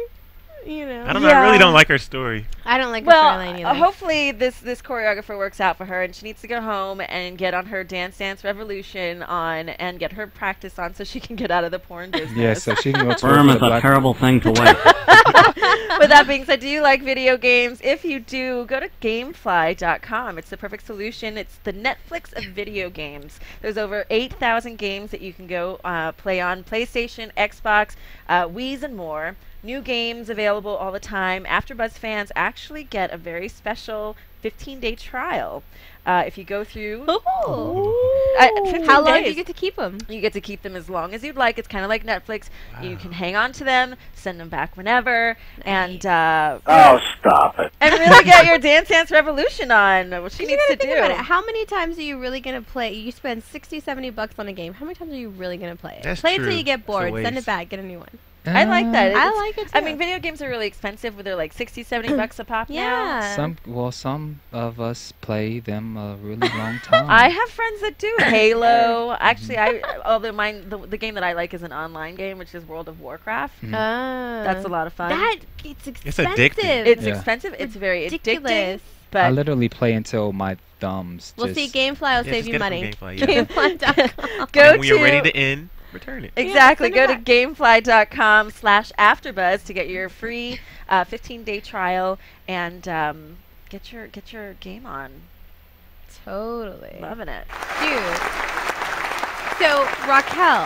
You know. I don't know. I really Yeah. don't like her story. I don't like Well, her storyline uh, either. hopefully this this choreographer works out for her, and she needs to go home and get on her Dance Dance Revolution on and get her practice on so she can get out of the porn business. Yeah, so she can go to Sperm the is a black- terrible thing to waste. With that being said, do you like video games? If you do, go to gamefly dot com. It's the perfect solution. It's the Netflix of video games. There's over eight thousand games that you can go uh, play on PlayStation, Xbox, uh, Wii's, and more. New games available all the time. AfterBuzz fans actually get a very special fifteen day trial. Uh, if you go through, I- fifteen How long do you days. get to keep them? You get to keep them as long as you'd like. It's kind of like Netflix. You can hang on to them, send them back whenever, and uh, Oh, stop it. and really get your Dance Dance Revolution on. What she You needs gotta to think do. about it. How many times are you really gonna play? You spend sixty, seventy bucks on a game. How many times are you really gonna play it? That's play it true. till you get It's a bored. Send it waste. back. Get a new one. I like that. I It's- like it I too. mean, video games are really expensive. Where they're like sixty, seventy bucks a pop now. Yeah. Some, well, some of us play them a really long time. I have friends that do Halo. Actually, I although mine the, the game that I like is an online game, which is World of Warcraft. Mhm. Uh, That's a lot of fun. That it's expensive. addicting. it's Yeah. expensive. It's very addicting. ridiculous. I But literally play until my thumbs Well, just... see, GameFly will Yeah, save just you get it from money. Gamefly, yeah. Gamefly dot com. go and when to you're ready to end, return it. exactly send it go to back. gamefly dot com slash afterbuzz to get your free uh, fifteen day trial and um, get your get your game on. Totally. Loving it. Dude. So Raquel,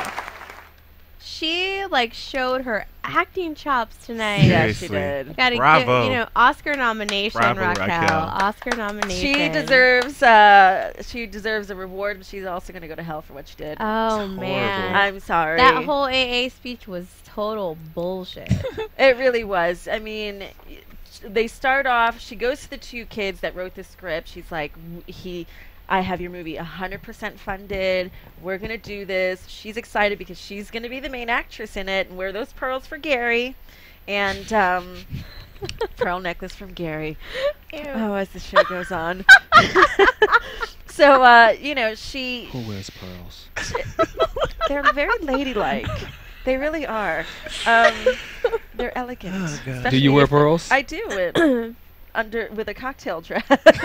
she like showed her acting chops tonight. Yeah, she Seriously. did. Gotta Bravo. give, you know, Oscar nomination, Bravo, Raquel. Raquel. Oscar nomination. She deserves uh, she deserves a reward, but she's also gonna go to hell for what she did. Oh It's man, horrible. I'm sorry. that whole A A speech was total bullshit. It really was. I mean, y- they start off. She goes to the two kids that wrote the script. She's like, "W- "He, I have your movie one hundred percent funded. We're gonna do this." She's excited because she's gonna be the main actress in it and wear those pearls for Gary, and um, pearl necklace from Gary. Oh, as the show goes on. So, uh, you know, she. Who wears pearls? They're very ladylike. They really are. Um, they're elegant. Oh, God. especially Do you wear if- pearls? I do. It, under with a cocktail dress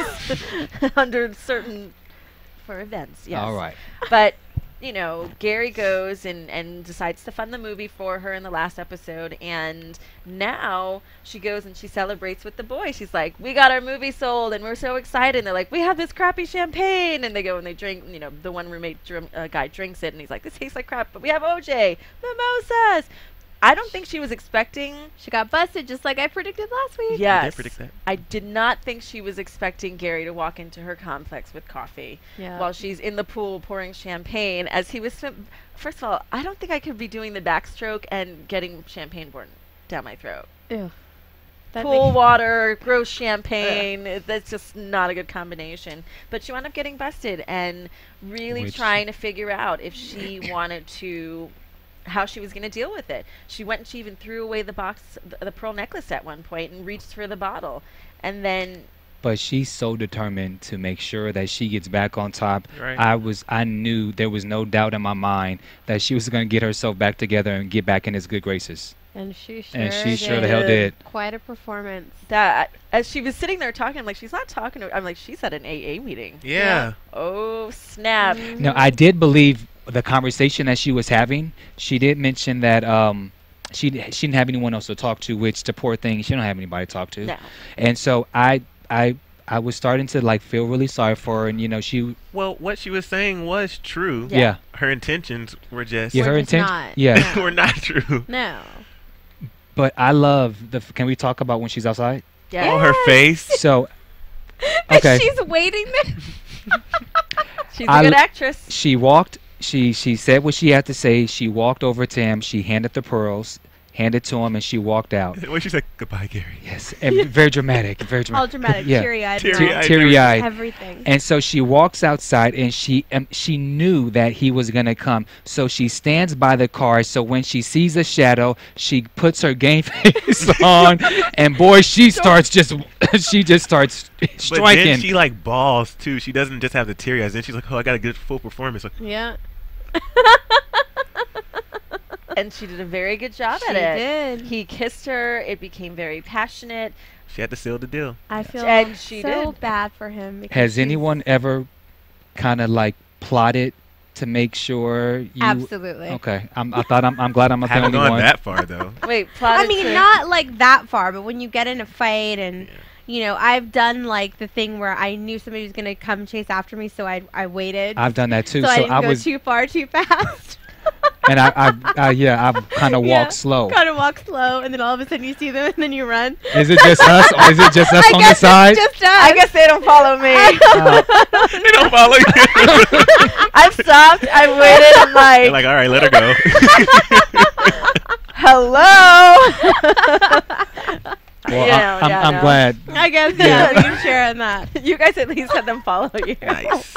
under certain for events. Yes. All right. But you know, Gary goes and, and decides to fund the movie for her in the last episode, and now she goes and she celebrates with the boys. She's like, "We got our movie sold, and we're so excited." And they're like, "We have this crappy champagne," and they go and they drink. You know, the one roommate drum, uh, guy drinks it, and he's like, "This tastes like crap, but we have O J, mimosas." I don't think she was expecting. She got busted just like I predicted last week. Yes. You did predict that. I did not think she was expecting Gary to walk into her complex with coffee Yeah. while she's in the pool pouring champagne as he was swim- First of all, I don't think I could be doing the backstroke and getting champagne poured down my throat. Ew. That Pool makes- water, gross champagne. That's just not a good combination. But she wound up getting busted and really Which- trying to figure out if she wanted to, how she was going to deal with it. She went and she even threw away the box, the, the pearl necklace at one point and reached for the bottle. And then, But she's so determined to make sure that she gets back on top. Right. I was, I knew there was no doubt in my mind that she was going to get herself back together and get back in his good graces. And she sure And she did. sure the hell did. Quite a performance. that as she was sitting there talking, I'm like, she's not talking to, I'm like, she's at an A A meeting. Yeah. Oh, snap. Mhm. Now, I did believe the conversation that she was having. She did mention that um, she she didn't have anyone else to talk to, which the poor thing, she don't have anybody to talk to. No. And so I I I was starting to like feel really sorry for her, and you know she Well, what she was saying was true. Yeah. yeah Her intentions were just yeah, We're her just intention not. yeah. No. were not true. No. But I love the. Can we talk about when she's outside? Yeah. Oh, her face. So okay, She's waiting there. She's a I good l- actress. she walked. She she said what she had to say. She walked over to him. She handed the pearls, handed to him, and she walked out. When she said goodbye, Gary. Yes, and very dramatic, very dramatic. All dramatic, Yeah. teary-eyed. Teary-eyed. mouth, Teary-eyed. Everything. And so she walks outside, and she um, she knew that he was gonna come. So she stands by the car. So when she sees a shadow, she puts her game face on, and boy, she starts just she just starts But striking. then she like balls too. She doesn't just have the teary eyes. Then she's like, oh, I got a good full performance. Like, Yeah. And she did a very good job She at it. did. He kissed her. It became very passionate. she had to seal the deal. I feel And she so did. bad for him. because Has she's- anyone ever kind of like plotted to make sure you? Absolutely. Okay, I'm, I thought I'm, I'm glad I'm not the Haven't only gone one. that far though. Wait, plotted I mean, to- not like that far, but when you get in a fight and, you know, I've done like the thing where I knew somebody was going to come chase after me, so I I waited. I've done that too. so, So, I didn't I go was, too far too fast. and I, I, I yeah, I've kind of Yeah. walked slow. Kind of walk slow, and then all of a sudden you see them, and then you run. Is it just us, or is it just us I on guess the side? it's just us. I guess they don't follow me. Uh, They don't follow you. I've stopped. I waited. I'm like, They're like, all right, let her go. hello. well, Yeah, I, I'm, yeah, I'm no. glad. I guess Yeah. yeah, we can share on that. You guys at least had them follow you. Nice.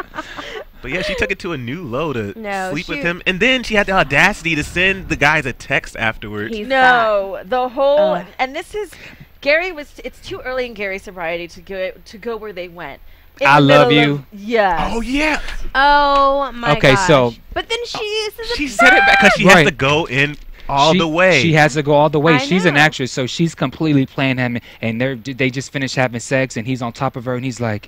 But yeah, she took it to a new low to No, sleep with she- him, and then she had the audacity to send the guys a text afterwards. He's No, the whole Ugh. and this is Gary was. It's too early in Gary's sobriety to go to go where they went. In I the love middle you. of- Yes. Oh yeah, Oh my Okay, gosh. so- But then she says she it's said it back because she has Right. to go in all she, the way. She has to go all the way. I She's an know. actress, so she's completely playing him, and they are they just finished having sex, and he's on top of her, and he's like,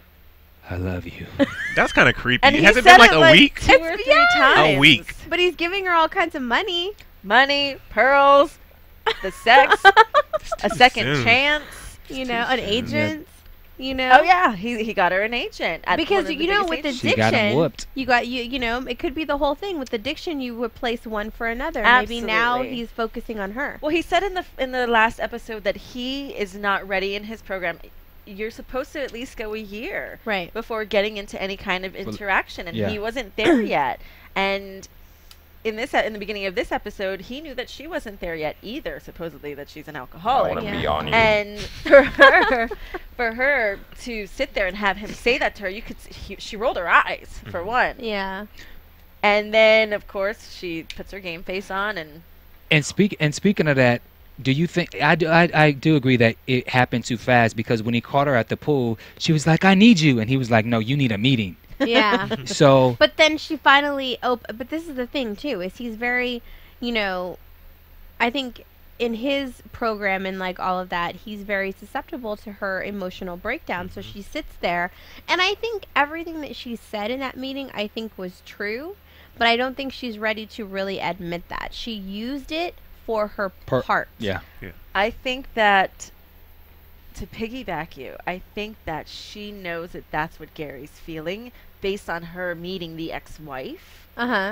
"I love you." That's kind of creepy. And he Has it said been like it a like week? two or It's- three yes. times. A week. But he's giving her all kinds of money. Money, pearls, the sex, a too second soon. chance. You know, an soon. agent. You know. Oh yeah, he he got her an agent. At Because one of the you know, biggest with agents. She got him addiction, whooped. you got you you know, it could be the whole thing. With addiction, you replace one for another. Maybe now Absolutely. he's focusing on her. Well, he said in the in the last episode that he is not ready in his program. You're supposed to at least go a year Right. before getting into any kind of interaction, and yeah. he wasn't there yet. And in this in the beginning of this episode, he knew that she wasn't there yet either. Supposedly that she's an alcoholic. wanna Yeah. be on you. And for her, for her to sit there and have him say that to her, you could s- he, she rolled her eyes for one, Yeah. and then of course she puts her game face on, and And speak and speaking of that, do you think I do I, I do agree that it happened too fast, because when he caught her at the pool, she was like, "I need you," and he was like, "No, you need a meeting." Yeah. So But then she finally op- but this is the thing too, is he's very, you know, I think in his program and like all of that, he's very susceptible to her emotional breakdown. So she sits there, and I think everything that she said in that meeting I think was true, but I don't think she's ready to really admit that. She used it for her Per- part. yeah, I think that to piggyback you, I think that she knows that that's what Gary's feeling based on her meeting the ex-wife. Uh-huh.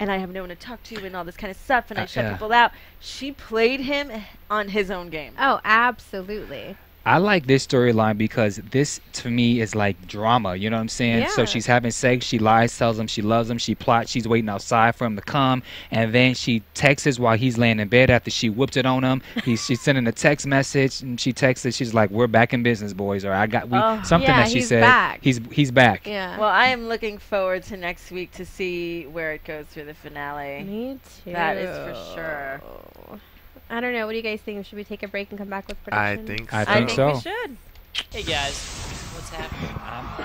and I have no one to talk to and all this kind of stuff, and I Uh, shut yeah. people out. She played him on his own game. Oh, absolutely. I like this storyline because this, to me, is like drama. You know what I'm saying? So Yeah. she's having sex. She lies, tells him she loves him. She plots. She's waiting outside for him to come. And then she texts while he's laying in bed after she whooped it on him. He's, she's sending a text message, and she texted. She's like, "We're back in business, boys." Or I got we Oh. something Yeah, that she he's said. back. He's he's back. Yeah. Well, I am looking forward to next week to see where it goes through the finale. Me too. That is for sure. I don't know. What do you guys think? Should we take a break and come back with I predictions? think I so. I think think so. we should. Hey guys, what's happening?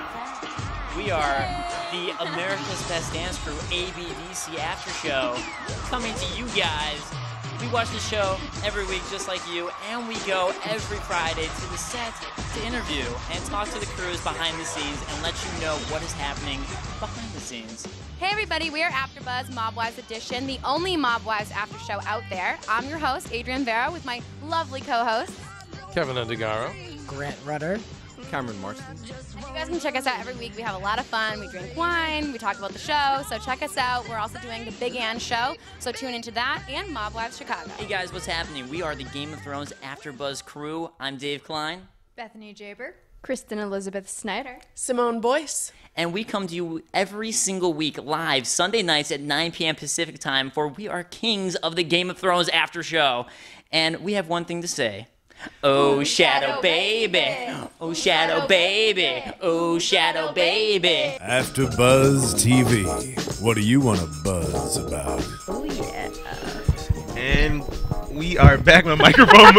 We are the America's Best Dance Crew A B D C After Show coming to you guys. We watch the show every week just like you, and we go every Friday to the set to interview and talk to the crews behind the scenes and let you know what is happening behind the scenes. Hey everybody, we are AfterBuzz Mob Wives Edition, the only Mob Wives after show out there. I'm your host, Adrian Vera, with my lovely co-hosts. Kevin Undergaro. Grant Rudder. Cameron Marston. And you guys can check us out every week. We have a lot of fun. We drink wine. We talk about the show. So check us out. We're also doing the Big Ann Show. So tune into that and Mob Wives Chicago. Hey guys, what's happening? We are the Game of Thrones AfterBuzz crew. I'm Dave Klein. Bethany Jaber. Kristen Elizabeth Snyder. Simone Boyce. And we come to you every single week live Sunday nights at nine p m Pacific time, for we are kings of the Game of Thrones after show. And we have one thing to say. Oh, Shadow Baby. Oh, Shadow Baby. Oh, Shadow Baby. AfterBuzz T V. What do you want to buzz about? Oh, yeah. And we are back. My microphone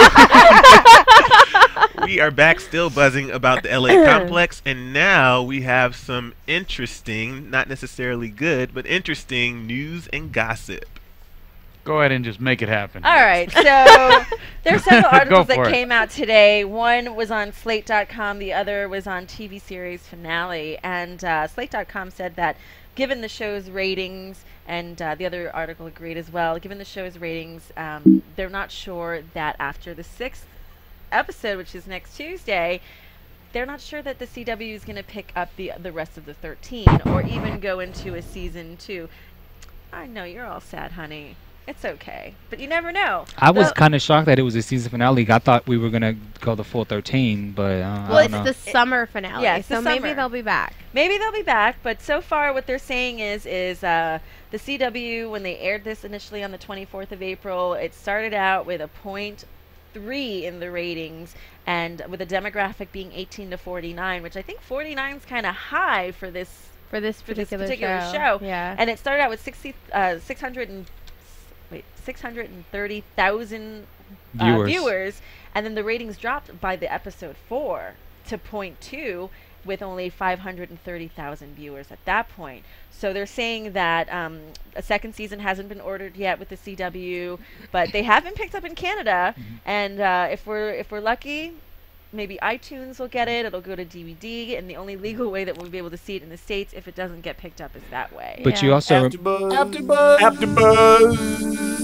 moved. We are back still buzzing about the L A complex, and now we have some interesting, not necessarily good, but interesting news and gossip. Go ahead and just make it happen. All right, so there's several articles Go for that it. came out today. One was on Slate dot com, the other was on T V series Finale. And uh, Slate dot com said that given the show's ratings, and uh, the other article agreed as well, given the show's ratings, um, they're not sure that after the sixth episode, which is next Tuesday, they're not sure that the C W is going to pick up the the rest of the thirteen or even go into a season two. I know you're all sad, honey. It's okay, but you never know. I was So- kind of shocked that it was a season finale. I thought we were gonna go the full thirteen, but uh, Well, I it's don't know. the summer finale, Yeah, it's the so maybe summer. they'll be back. Maybe they'll be back, but so far what they're saying is is uh, the C W, when they aired this initially on the twenty-fourth of April, it started out with a point three in the ratings, and with a demographic being eighteen to forty-nine, which I think forty-nine is kind of high for this For this for this particular, particular show. show. Yeah. And it started out with sixty, uh, six hundred and wait, six hundred thirty thousand uh, Viewers. viewers, and then the ratings dropped by the episode four to point two, with only five hundred thirty thousand viewers at that point. So they're saying that um, a second season hasn't been ordered yet with the C W, but they have been picked up in Canada, and uh, if we're if we're lucky, maybe iTunes will get it. It'll go to D V D, and the only legal way that we'll be able to see it in the States, if it doesn't get picked up, is that way. But you Yeah. also rem- AfterBuzz. AfterBuzz.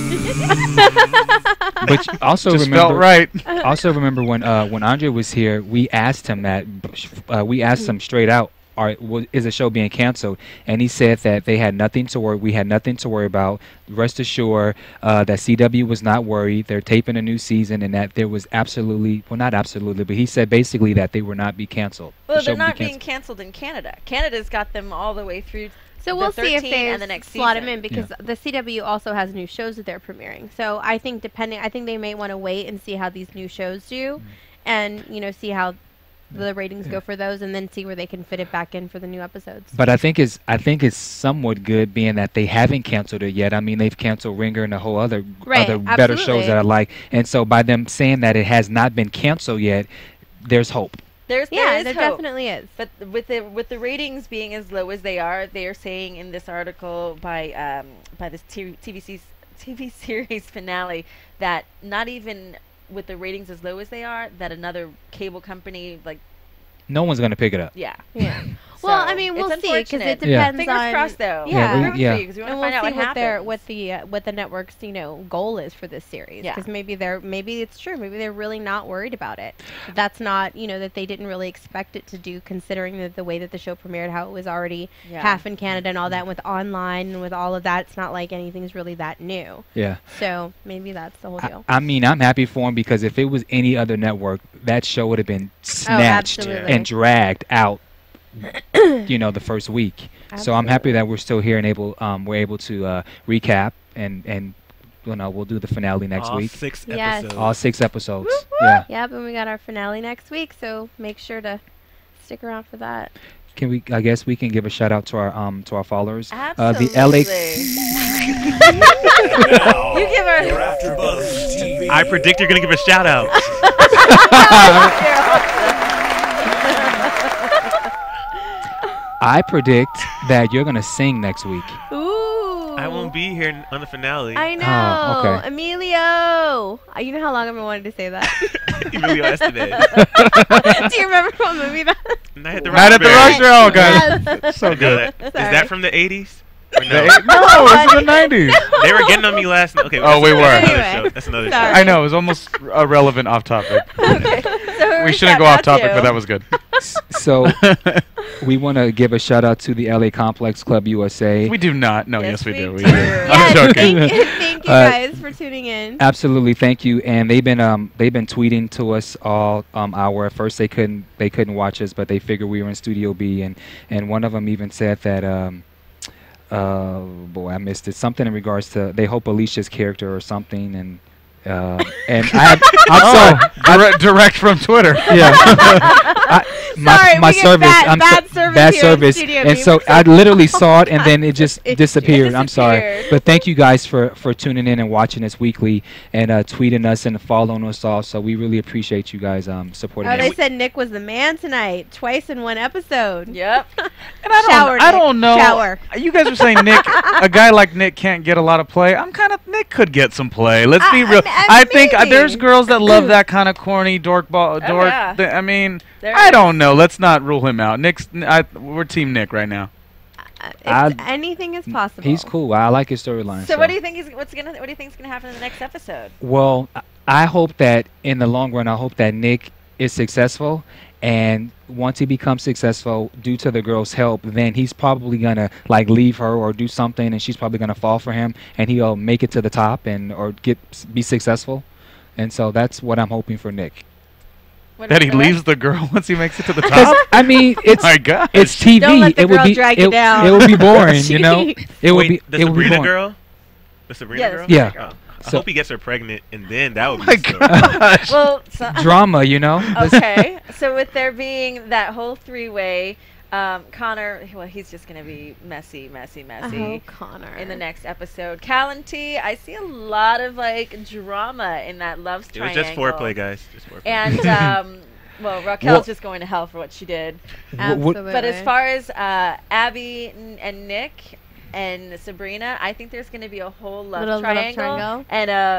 but you also Just remember felt right. also remember when uh, when Andre was here, we asked him that uh, we asked him straight out, "Are wa- is the show being canceled?" And he said that they had nothing to worry. We had nothing to worry about. Rest assured uh, that C W was not worried. They're taping a new season, and that there was absolutely well, not absolutely, but he said basically that they would not be canceled. Well, The show they're would be not being canceled. canceled in Canada. Canada's got them all the way through. So the we'll see if thirteen they and the next slot season. them in, because the C W also has new shows that they're premiering. So I think depending, I think they may want to wait and see how these new shows do, and you know, see how the ratings go for those, and then see where they can fit it back in for the new episodes. But I think it's I think it's somewhat good, being that they haven't canceled it yet. I mean, they've canceled Ringer and a whole other Right, other better shows absolutely. that I like, and so by them saying that it has not been canceled yet, there's hope. There's Yeah, there is there hope. definitely is. But th- with the with the ratings being as low as they are, they are saying in this article by um, by this T V C T V series Finale that not even with the ratings as low as they are, that another cable company like No one's gonna pick it up. yeah. Yeah. Well, So, I mean, we'll it's see because it unfortunate. depends Fingers on. crossed, though. Yeah, Yeah, we- yeah. Because we want and to we'll find out see what what their happens. what the uh, what the network's you know goal is for this series. Yeah. Because maybe they're maybe it's true. Maybe they're really not worried about it. That's not you know that they didn't really expect it to do, considering that the way that the show premiered, how it was already Yeah. half in Canada and all that, and with online and with all of that. It's not like anything's really that new. Yeah. So maybe that's the whole I, deal. I mean, I'm happy for him because if it was any other network, that show would have been snatched absolutely. and dragged out. You know, the first week. So I'm happy that we're still here and able, um, we're able to uh, recap and and you know we'll do the finale next All week. six Yes. episodes. All six episodes. Yeah. Yep, and we got our finale next week. So make sure to stick around for that. Can we? I guess we can give a shout out to our um to our followers. Absolutely. Uh, the L A. You give her. Your AfterBuzz T V. I predict you're gonna give a shout out. I predict that you're gonna sing next week. Ooh. I won't be here n- on the finale. I know. Oh, okay. Emilio. Uh, You know how long I've been wanting to say that. Emilio yesterday. Do you remember what movie that? Night at the Night at the Roxbury. Roxbury. Oh, God. Yes. So I know good. that. Is Sorry. that from the eighties? Or The no? eight- No, it's the nineties. They were getting on me last night. Okay. Oh, we that's were. Another Anyway, show. That's another sorry. show. I know, it was almost irrelevant off topic. Okay. So We who shouldn't shout go off out topic, to? but that was good. So we want to give a shout out to the L A Complex Club U S A. We do not. No, Yes, yes, we we do. We do. do. Yes, I'm joking. thank, thank you Uh, guys for tuning in. Absolutely, thank you. And they've been um they've been tweeting to us all um hour. At first they couldn't they couldn't watch us, but they figured we were in Studio B, and and one of them even said that um uh boy I missed it, something in regards to they hope Alicia's character or something, and uh and I I'm sorry. Oh, direct, direct from Twitter. Yeah. I, my Sorry, my we get service. bad- I'm bad so- service bad here in service. Studio And B. so I literally saw it and then it just It disappeared. I'm sorry. disappeared. But thank you guys for for tuning in and watching us weekly and uh, tweeting us and following us all. So we really appreciate you guys um supporting Oh, us. they said Nick was the man tonight, twice in one episode. Yep. And I don't, Shower, I Nick. don't know. Shower. You guys are saying Nick, a guy like Nick can't get a lot of play. I'm kind of Nick could get some play. Let's be I- real. I- I, think uh, maybe. there's girls that love that kind of corny dork ball. Oh, Dork. yeah. thi- I mean, There I is. don't know. Let's not rule him out. Nick's. I, we're Team Nick right now. Uh, it's- I- anything is possible. He's cool. I like his storyline. So what do you think is what's gonna what do you think is gonna happen in the next episode? Well, I- I hope that in the long run, I hope that Nick is successful. And once he becomes successful, due to the girl's help, then he's probably gonna like leave her or do something, and she's probably gonna fall for him, and he'll make it to the top and or get be successful. And so that's what I'm hoping for Nick. What That he about the leaves the girl once he makes it to the 'Cause, top. I mean, it's My God. it's T V. Don't let the it would girl be drag it, you down. it would be boring, you know. Jeez. It would Wait, be the it would be Sabrina boring. girl? The Sabrina Yeah, the girl? Yeah. Sabrina girl. I So- hope he gets her pregnant, and then that would be My so- gosh. Well, so, Drama, you know. Let's- okay. So with there being that whole three-way, um, Connor, well, he's just gonna be messy, messy, messy. Oh, Connor. In the next episode, Cal and T, I see a lot of like drama in that love It was triangle. just foreplay, guys. Just foreplay. And um, well, Raquel's Well- just going to hell for what she did. Wh- what- Absolutely. But as far as uh, Abby n- and Nick and Sabrina, I think there's going to be a whole love Little love triangle. triangle? And uh,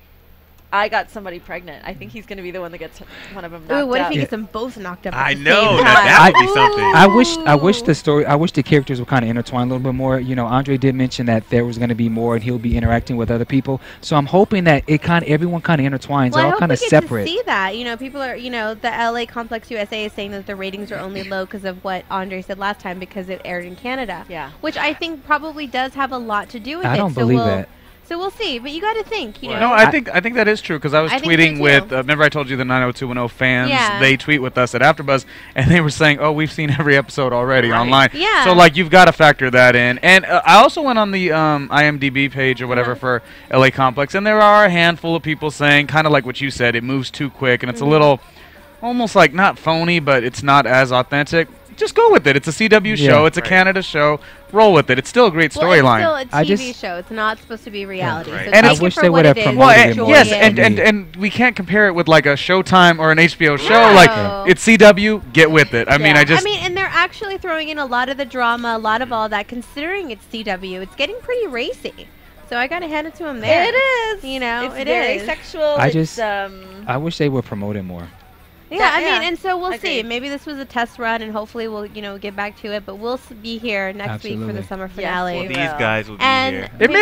I got somebody pregnant. I think he's going to be the one that gets one of them knocked Ooh, what if out. he gets them both knocked up? At I the know, same now time? that would be I- something. I wish I wish the story I wish the characters were kind of intertwined a little bit more. You know, Andre did mention that there was going to be more, and he'll be interacting with other people. So I'm hoping that it kind of everyone kind of intertwines. Well, They're I all hope kind we of get separate. to see that. You know, people are, you know, the L A Complex U S A is saying that the ratings are only low because of what Andre said last time because it aired in Canada. Yeah. Which I think probably does have a lot to do with I it. don't so believe we'll, that. So we'll see. But you got to think, you know. No, I think I think that is true because I was I think so tweeting too. with. Uh, remember, I told you the nine oh two one oh fans. Yeah. They tweet with us at AfterBuzz, and they were saying, "Oh, we've seen every episode already Right. online." Yeah. So like, you've got to factor that in. And uh, I also went on the um, I M D B page or whatever Uh-huh. for L A Complex, and there are a handful of people saying, kind of like what you said, it moves too quick, and it's Mhm. a little, almost like not phony, but it's not as authentic. Just go with it. It's a C W Yeah. show. It's a Right. Canada show. Roll with it. It's still a great Well, storyline. it's still I a T V just- show. It's not supposed to be reality. Right. So And take I it wish for they what would have it is, promoted Well, it and, more yes, than and, me. and and we can't compare it with like a Showtime or an H B O show. No. Like it's C W, get with it. I mean, Yeah. I just I mean, and they're actually throwing in a lot of the drama, a lot of all that, considering it's C W. It's getting pretty racy. So I got to hand it to them there. It is. You know, it's it very is. sexual. I it's, just- um, I wish they would promote it more. Yeah, That- I yeah, mean, and so we'll see. agreed. Maybe this was a test run, and hopefully we'll, you know, get back to it. But we'll s- be here next week for Absolutely. the summer Yes, finale. we These will. guys will be And here. maybe-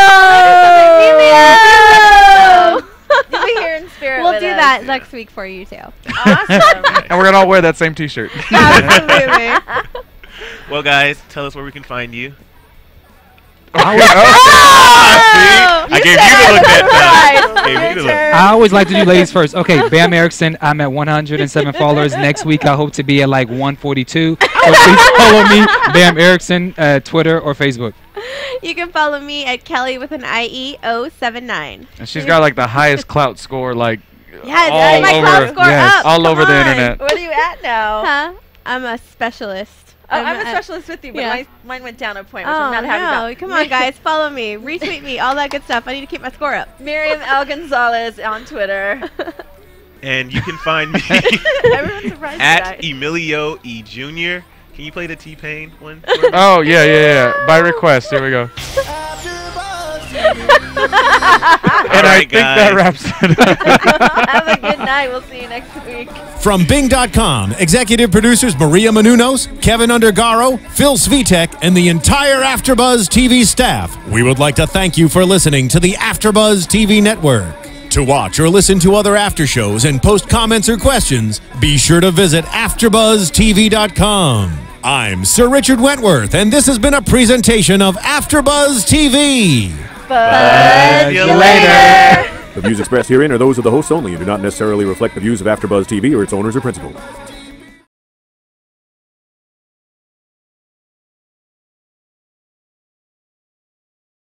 Emilio! You'll be here in spirit. We'll with do us. that next week for you too. Awesome. And we're gonna all wear that same T-shirt. Absolutely. Well, guys, tell us where we can find you. I always, Ah, see? I gave you the look that time. Gave you the look. I always like to do ladies first. Okay, Bamm Ericsen, I'm at one hundred seven followers. Next week, I hope to be at like one forty-two. So please follow me, Bamm Ericsen, uh, Twitter or Facebook. You can follow me at Kellie with an I E oh seven nine. And she's got like the highest clout score, like Yes, all my over, clout score yes, up. all Come over the on. internet. What are you at now? Huh? I'm a specialist. Oh, I'm a at- specialist with you, but yeah. my, mine went down a point, which Oh, I'm not happy no. about. Come on, guys. Follow me. Retweet me. All that good stuff. I need to keep my score up. Miriam L. Gonzalez on Twitter. And you can find me Everyone's surprised at today. Emilio E Junior Can you play the T-Pain one? Oh yeah, yeah, yeah. By request. Here we go. And I right, think that guys. wraps it up. Have a good night. We'll see you next week. From Bing dot com, executive producers Maria Menounos, Kevin Undergaro, Phil Svitek, and the entire AfterBuzz T V staff, we would like to thank you for listening to the AfterBuzz T V network. To watch or listen to other after shows and post comments or questions, be sure to visit after buzz T V dot com. I'm Sir Richard Wentworth, and this has been a presentation of AfterBuzz T V. Buzz See you you later. later. The views expressed herein are those of the hosts only and do not necessarily reflect the views of AfterBuzz T V or its owners or principals.